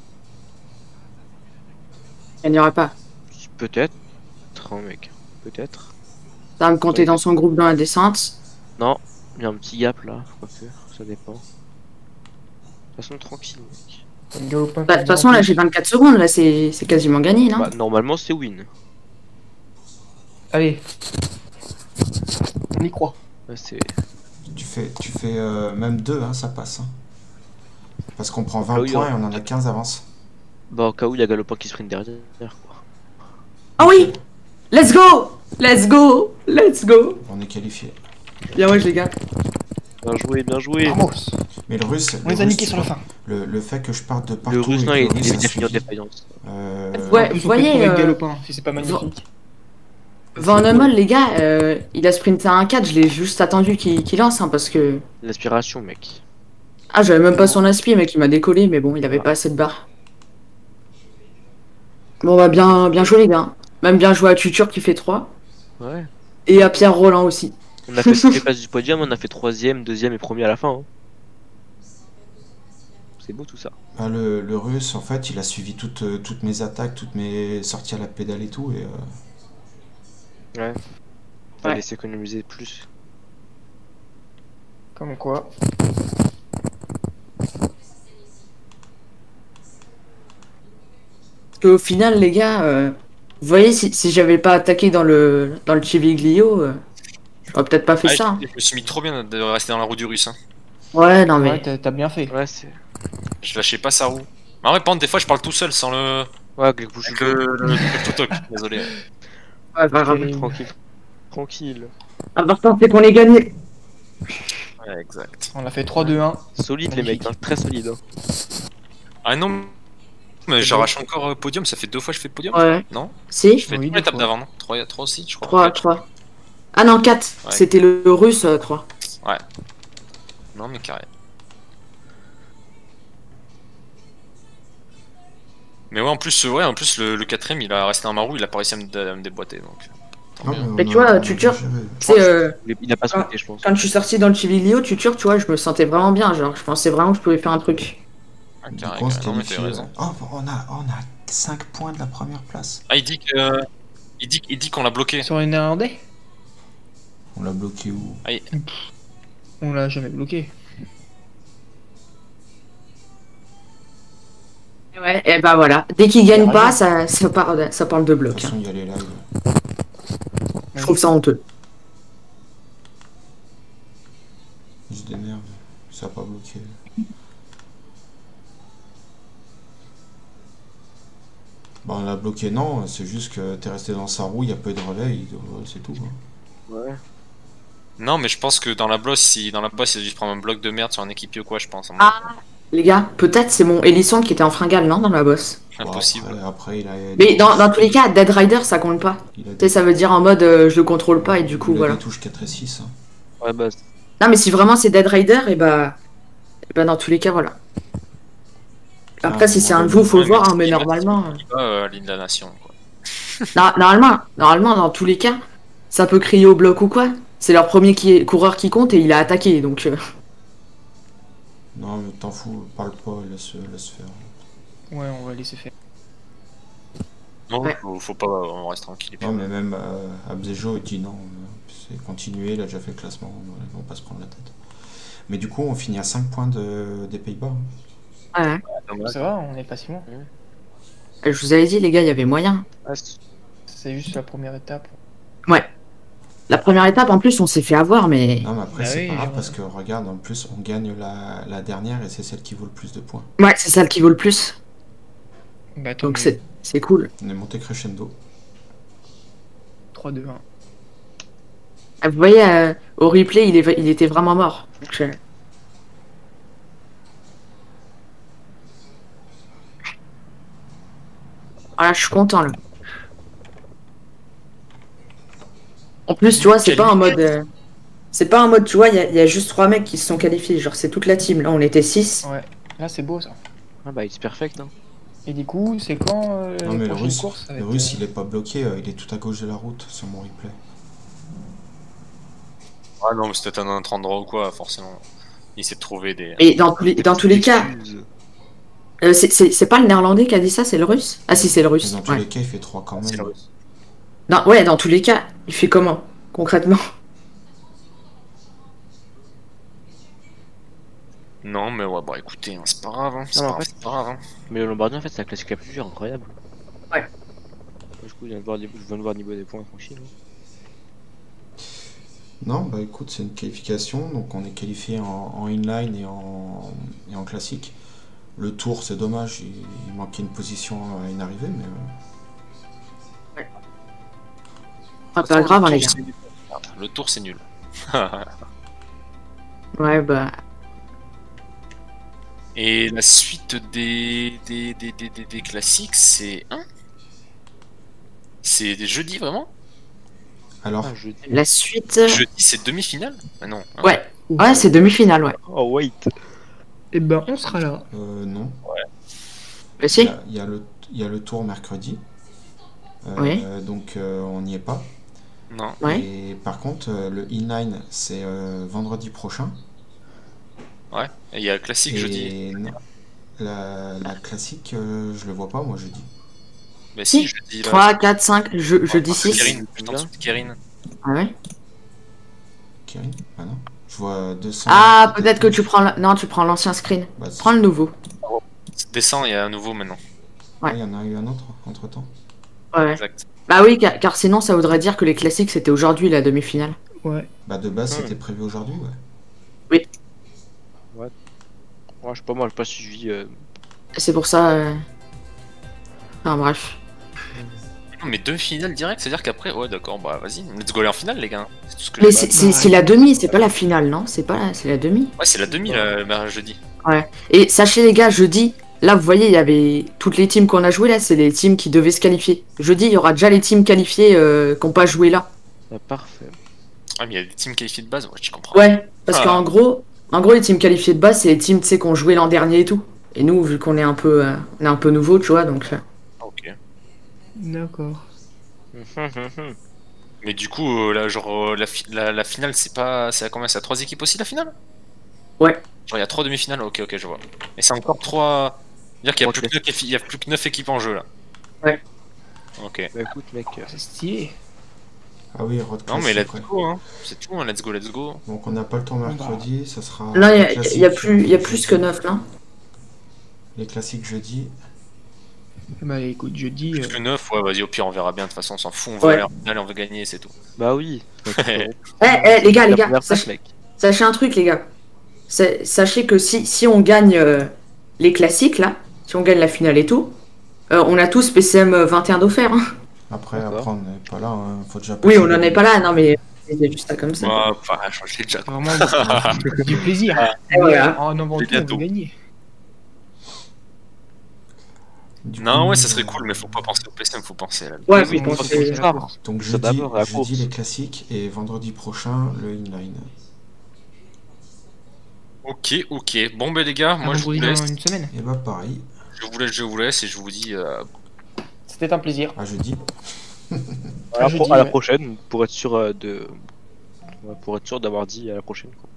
Il n'y aura pas. Peut-être. Oh, mec. Peut-être. Ça va me compter dans son groupe dans la descente. Non, il y a un petit gap là, quoique, ça dépend. De toute façon, tranquille, mec. Le galopin Bah, de toute façon, là, j'ai 24 secondes, là, c'est quasiment gagné, non? Bah, normalement, c'est win. Allez. On y croit. Ouais, c'est. Tu fais même 2, hein, ça passe. Hein. Parce qu'on prend 20 Ah oui, points ouais. et on en a 15 avance. Bah, au cas où il y a Galopin qui sprint derrière, quoi. Ah oui! Let's go! Let's go! Let's go! On est qualifié. Bien ouais, les gars. Bien joué, bien joué. Vamos. Mais le russe, On les a niqués sur la fin. le fait que je parte de partout Le russe, et non, que il le russe est a vite à finir suivi, défaillance. Ouais, En plus, vous on peut voyez, trouver le galopin, si c'est pas magnifique. Van Hummel, les gars, il a sprinté à 1-4, je l'ai juste attendu qu'il lance, hein, parce que... L'aspiration, mec. Ah, j'avais même pas son aspi, mec, il m'a décollé, mais bon, il avait pas assez de barre. Bon, bah, bien joué, les gars. Même bien joué à Tutur qui fait 3. Ouais. Et à Pierre Roland aussi. On a fait toutes les places du podium, on a fait 3ème, 2ème et 1er à la fin. Hein. C'est beau tout ça. Bah, le russe, en fait, il a suivi toutes mes attaques, toutes mes sorties à la pédale et tout. Et, Ouais. Ouais. Fallait s'économiser plus. Comme quoi. Parce qu'au final, les gars, vous voyez, si j'avais pas attaqué dans le Chiviglio, j'aurais peut-être pas fait ça. Je me suis mis trop bien de rester dans la roue du russe. Hein. Ouais, non, mais... Ouais, t'as bien fait. Ouais, c'est. Je lâchais pas sa roue. Mais en vrai, par contre, des fois, je parle tout seul sans le. Ouais, avec vous Avec le photo. Désolé. Ouais, pas grave. Terrible. Tranquille. Tranquille. L'important, c'est qu'on ait gagné. Ouais, exact. On a fait 3-2-1. Solide les mecs, hein. Très solide. Hein. Ah non, mais j'arrache encore podium, ça fait 2 fois que je fais podium. Ouais. Non? Si? Je fais Oui, 3 étapes deux fois. d'avant, non 3 aussi, je crois. 3, Quatre. 3. Ah non, 4. Ouais. C'était le russe 3. Non, mais carré. Mais ouais, en plus, le quatrième, il a resté en marou, il a pas réussi à me déboîter, donc. Tant mieux. Mais tu vois, tu tures. géré. C'est Il a pas souhaité, je pense. quand je suis sorti dans le Chivilio, tu vois, je me sentais vraiment bien. Genre, je pensais vraiment que je pouvais faire un truc. Ah, Du carré, coup, on se carré. Non, mais t'as qualifie. raison. Oh, on a 5 points de la première place. Ah, il dit que. Il dit qu'on l'a bloqué. Sur les Néerlandais, On l'a bloqué où? on l'a jamais bloqué. Ouais, et bah voilà. Dès qu'ils Il a gagnent pas, raison. ça parle de De bloc. toute façon, il y a les lives. Je trouve ça honteux. Il se démerde. Ça a pas bloqué. Bah, on l'a bloqué, non. C'est juste que t'es resté dans sa roue, il y a pas eu de relais, c'est tout. Hein. Ouais. Non, mais je pense que dans la bosse, il a dû prendre un bloc de merde sur un équipier ou quoi, je pense. Ah, les gars, peut-être c'est mon Hélisson qui était en fringale, non, dans la bosse. Bon, Impossible. après, il a. Mais dans tous les cas, Dead Rider, ça compte pas. Il a Tu sais, ça veut dire en mode je le contrôle pas et du coup, il a voilà. des touches 4 et 6. Hein. Ouais, bah. Non, mais si vraiment c'est Dead Rider, et bah dans tous les cas, voilà. Après, Ah, si c'est un bon, nouveau, faut le voir, hein, mais Il va- normalement. Il va à l'île de la nation, quoi. Normalement, dans tous les cas, ça peut crier au bloc ou quoi. C'est leur premier coureur qui compte et il a attaqué, donc. Non, mais t'en fous, parle pas, laisse faire. Ouais, on va laisser faire. Non, Ouais. faut pas, on reste tranquille. Non, mais même Abzejo, il dit non, c'est continuer, il a déjà fait le classement, on va pas se prendre la tête. Mais du coup, on finit à 5 points des Pays-Bas. Hein. Ouais. Ça va, on est pas si loin. Je vous avais dit, les gars, il y avait moyen. Ah, C'est juste la première étape. Ouais. La première étape, en plus, on s'est fait avoir, mais. Non, mais après, Bah c'est oui, pas grave ouais. parce que regarde, en plus, on gagne la dernière et c'est celle qui vaut le plus de points. Ouais, c'est celle qui vaut le plus. Bah, tant Donc mieux. c'est cool. On est monté crescendo. 3-2-1. Ah, vous voyez, au replay, il était vraiment mort. Donc, voilà, je suis content là. En plus, tu vois, c'est pas en mode. C'est pas en mode, tu vois, il y a juste 3 mecs qui se sont qualifiés. Genre, c'est toute la team. Là, on était 6. Ouais, là c'est beau ça. Ah bah, it's perfect. Hein. Et du coup, c'est quand Non, mais les le prochaines russe, courses ça va le être, russe il est pas bloqué, il est tout à gauche de la route sur mon replay. Ah non, mais c'était un autre endroit ou quoi, forcément. Il s'est trouvé des. Et dans tous les cas, Excuse. c'est pas le néerlandais qui a dit ça, c'est le russe? Ah si, c'est le Mais russe. dans tous Ouais. les cas, il fait 3 quand C'est même. le russe. Ouais, dans tous les cas, il fait comment, concrètement? Non, mais ouais, bah écoutez, hein, c'est pas grave, hein. C'est Non, pas, en fait- c'est pas grave, hein. Mais le Lombardien, en fait, c'est la classique la plus dure, incroyable. Ouais. Du coup, je viens de voir le niveau des points, tranquille. hein. Non, bah écoute, c'est une qualification, donc on est qualifié en inline et en classique. Le tour, c'est dommage, il manquait une position à une arrivée, mais Ah, pas grave, hein, les gars. Le tour, c'est nul. Ouais, bah. Et la suite des classiques, c'est. Hein? C'est des jeudis, vraiment? alors, Ah, je dis. La suite. Jeudi, c'est demi-finale? Ah non. hein. Ouais. Ouais, c'est demi-finale, ouais. Oh, wait. Et ben, on sera là. non. Mais si. Il y a le tour mercredi, Oui. donc on n'y est pas. Non. Ouais. Et par contre, le inline, c'est vendredi prochain. Ouais. Et il y a le classique jeudi. Et non, la classique, je le vois pas, moi, jeudi. Mais Si. si, jeudi. là. 3, 4, 5, jeudi 6. Kérine, je t'en souviens de Kérine. Ah ouais. Kirin? Ah non. Je vois 200. Ah, peut-être que tu prends. Non, tu prends l'ancien screen. Bah, Prends le nouveau. Descend, il y a un nouveau maintenant. il y en a eu un autre entre temps. Ouais. Exact. Bah oui, car sinon, ça voudrait dire que les classiques, c'était aujourd'hui la demi-finale. Ouais. Bah, de base, Hmm. c'était prévu aujourd'hui, ouais. Ouais, je sais pas, moi, j'ai pas suivi. C'est pour ça. Enfin bref. Non, mais 2 finales direct, c'est-à-dire qu'après, ouais, d'accord, bah vas-y, let's go aller en finale, les gars. C'est tout ce que Mais j'ai- c'est la demi, c'est pas la finale, non? C'est pas c'est la demi. Ouais, c'est la demi, là, jeudi. Ouais. Et sachez les gars, jeudi, là vous voyez, il y avait toutes les teams qu'on a jouées là, c'est les teams qui devaient se qualifier. Jeudi, il y aura déjà les teams qualifiées qui n'ont pas joué là. Ah, parfait. Ah, mais il y a des teams qualifiés de base, ouais, je comprends. Ouais, parce Ah. qu'en gros, les teams qualifiées de base, c'est les teams tu sais qu'on jouait l'an dernier et tout. Et nous, vu qu'on est un peu, on est un peu nouveau, tu vois, donc. Ok. D'accord. Mais du coup, là, genre, la finale, c'est à combien? C'est à 3 équipes aussi, la finale? Ouais. Genre, il y a 3 demi-finales, ok, je vois. Et c'est encore 3. C'est-à-dire qu'il y a il y a plus que 9 équipes en jeu, là. Ouais. Ok. Bah écoute, mec. C'est stylé. Ah oui, road Non, mais classique, let's ouais. go, hein. C'est tout, hein, let's go. Donc on n'a pas le temps mercredi, ça sera. Là, il classique, y a plus que 9 là. Les classiques jeudi. Bah écoute, jeudi. Plus que 9, ouais, vas-y, au pire, on verra bien, de toute façon, on s'en fout, on Ouais. va aller en finale et on veut gagner, c'est tout. Bah oui. Les gars, La première place, sachez, mec. sachez un truc, les gars. Sachez que si on gagne les classiques là, si on gagne la finale et tout, on a tous PCM 21 d'offert. Hein. Après, D'accord. on n'est pas là, hein. Faut déjà Oui, passer on en les est pas là, non mais c'est juste ça comme ça. Ouais, enfin, je l'ai déjà. Vraiment du plaisir. Et voilà. En avant Les tout, on gâteaux. veut gagner. Du Non, coup, ouais, ça serait cool, mais faut pas penser au PCM, faut penser à la. Ouais, Oui, faut on penser- pense à la course. Donc Ça d'abord, la course. jeudi les classiques et vendredi prochain le inline. Ok. Bon, ben, les gars, moi, je vous Vendredi laisse. dans une semaine. Et bah pareil, Je vous laisse et je vous dis. C'était un plaisir. à jeudi. À la jeudi, à la ouais. prochaine, pour être sûr de. Pour être sûr d'avoir dit à la prochaine. Quoi.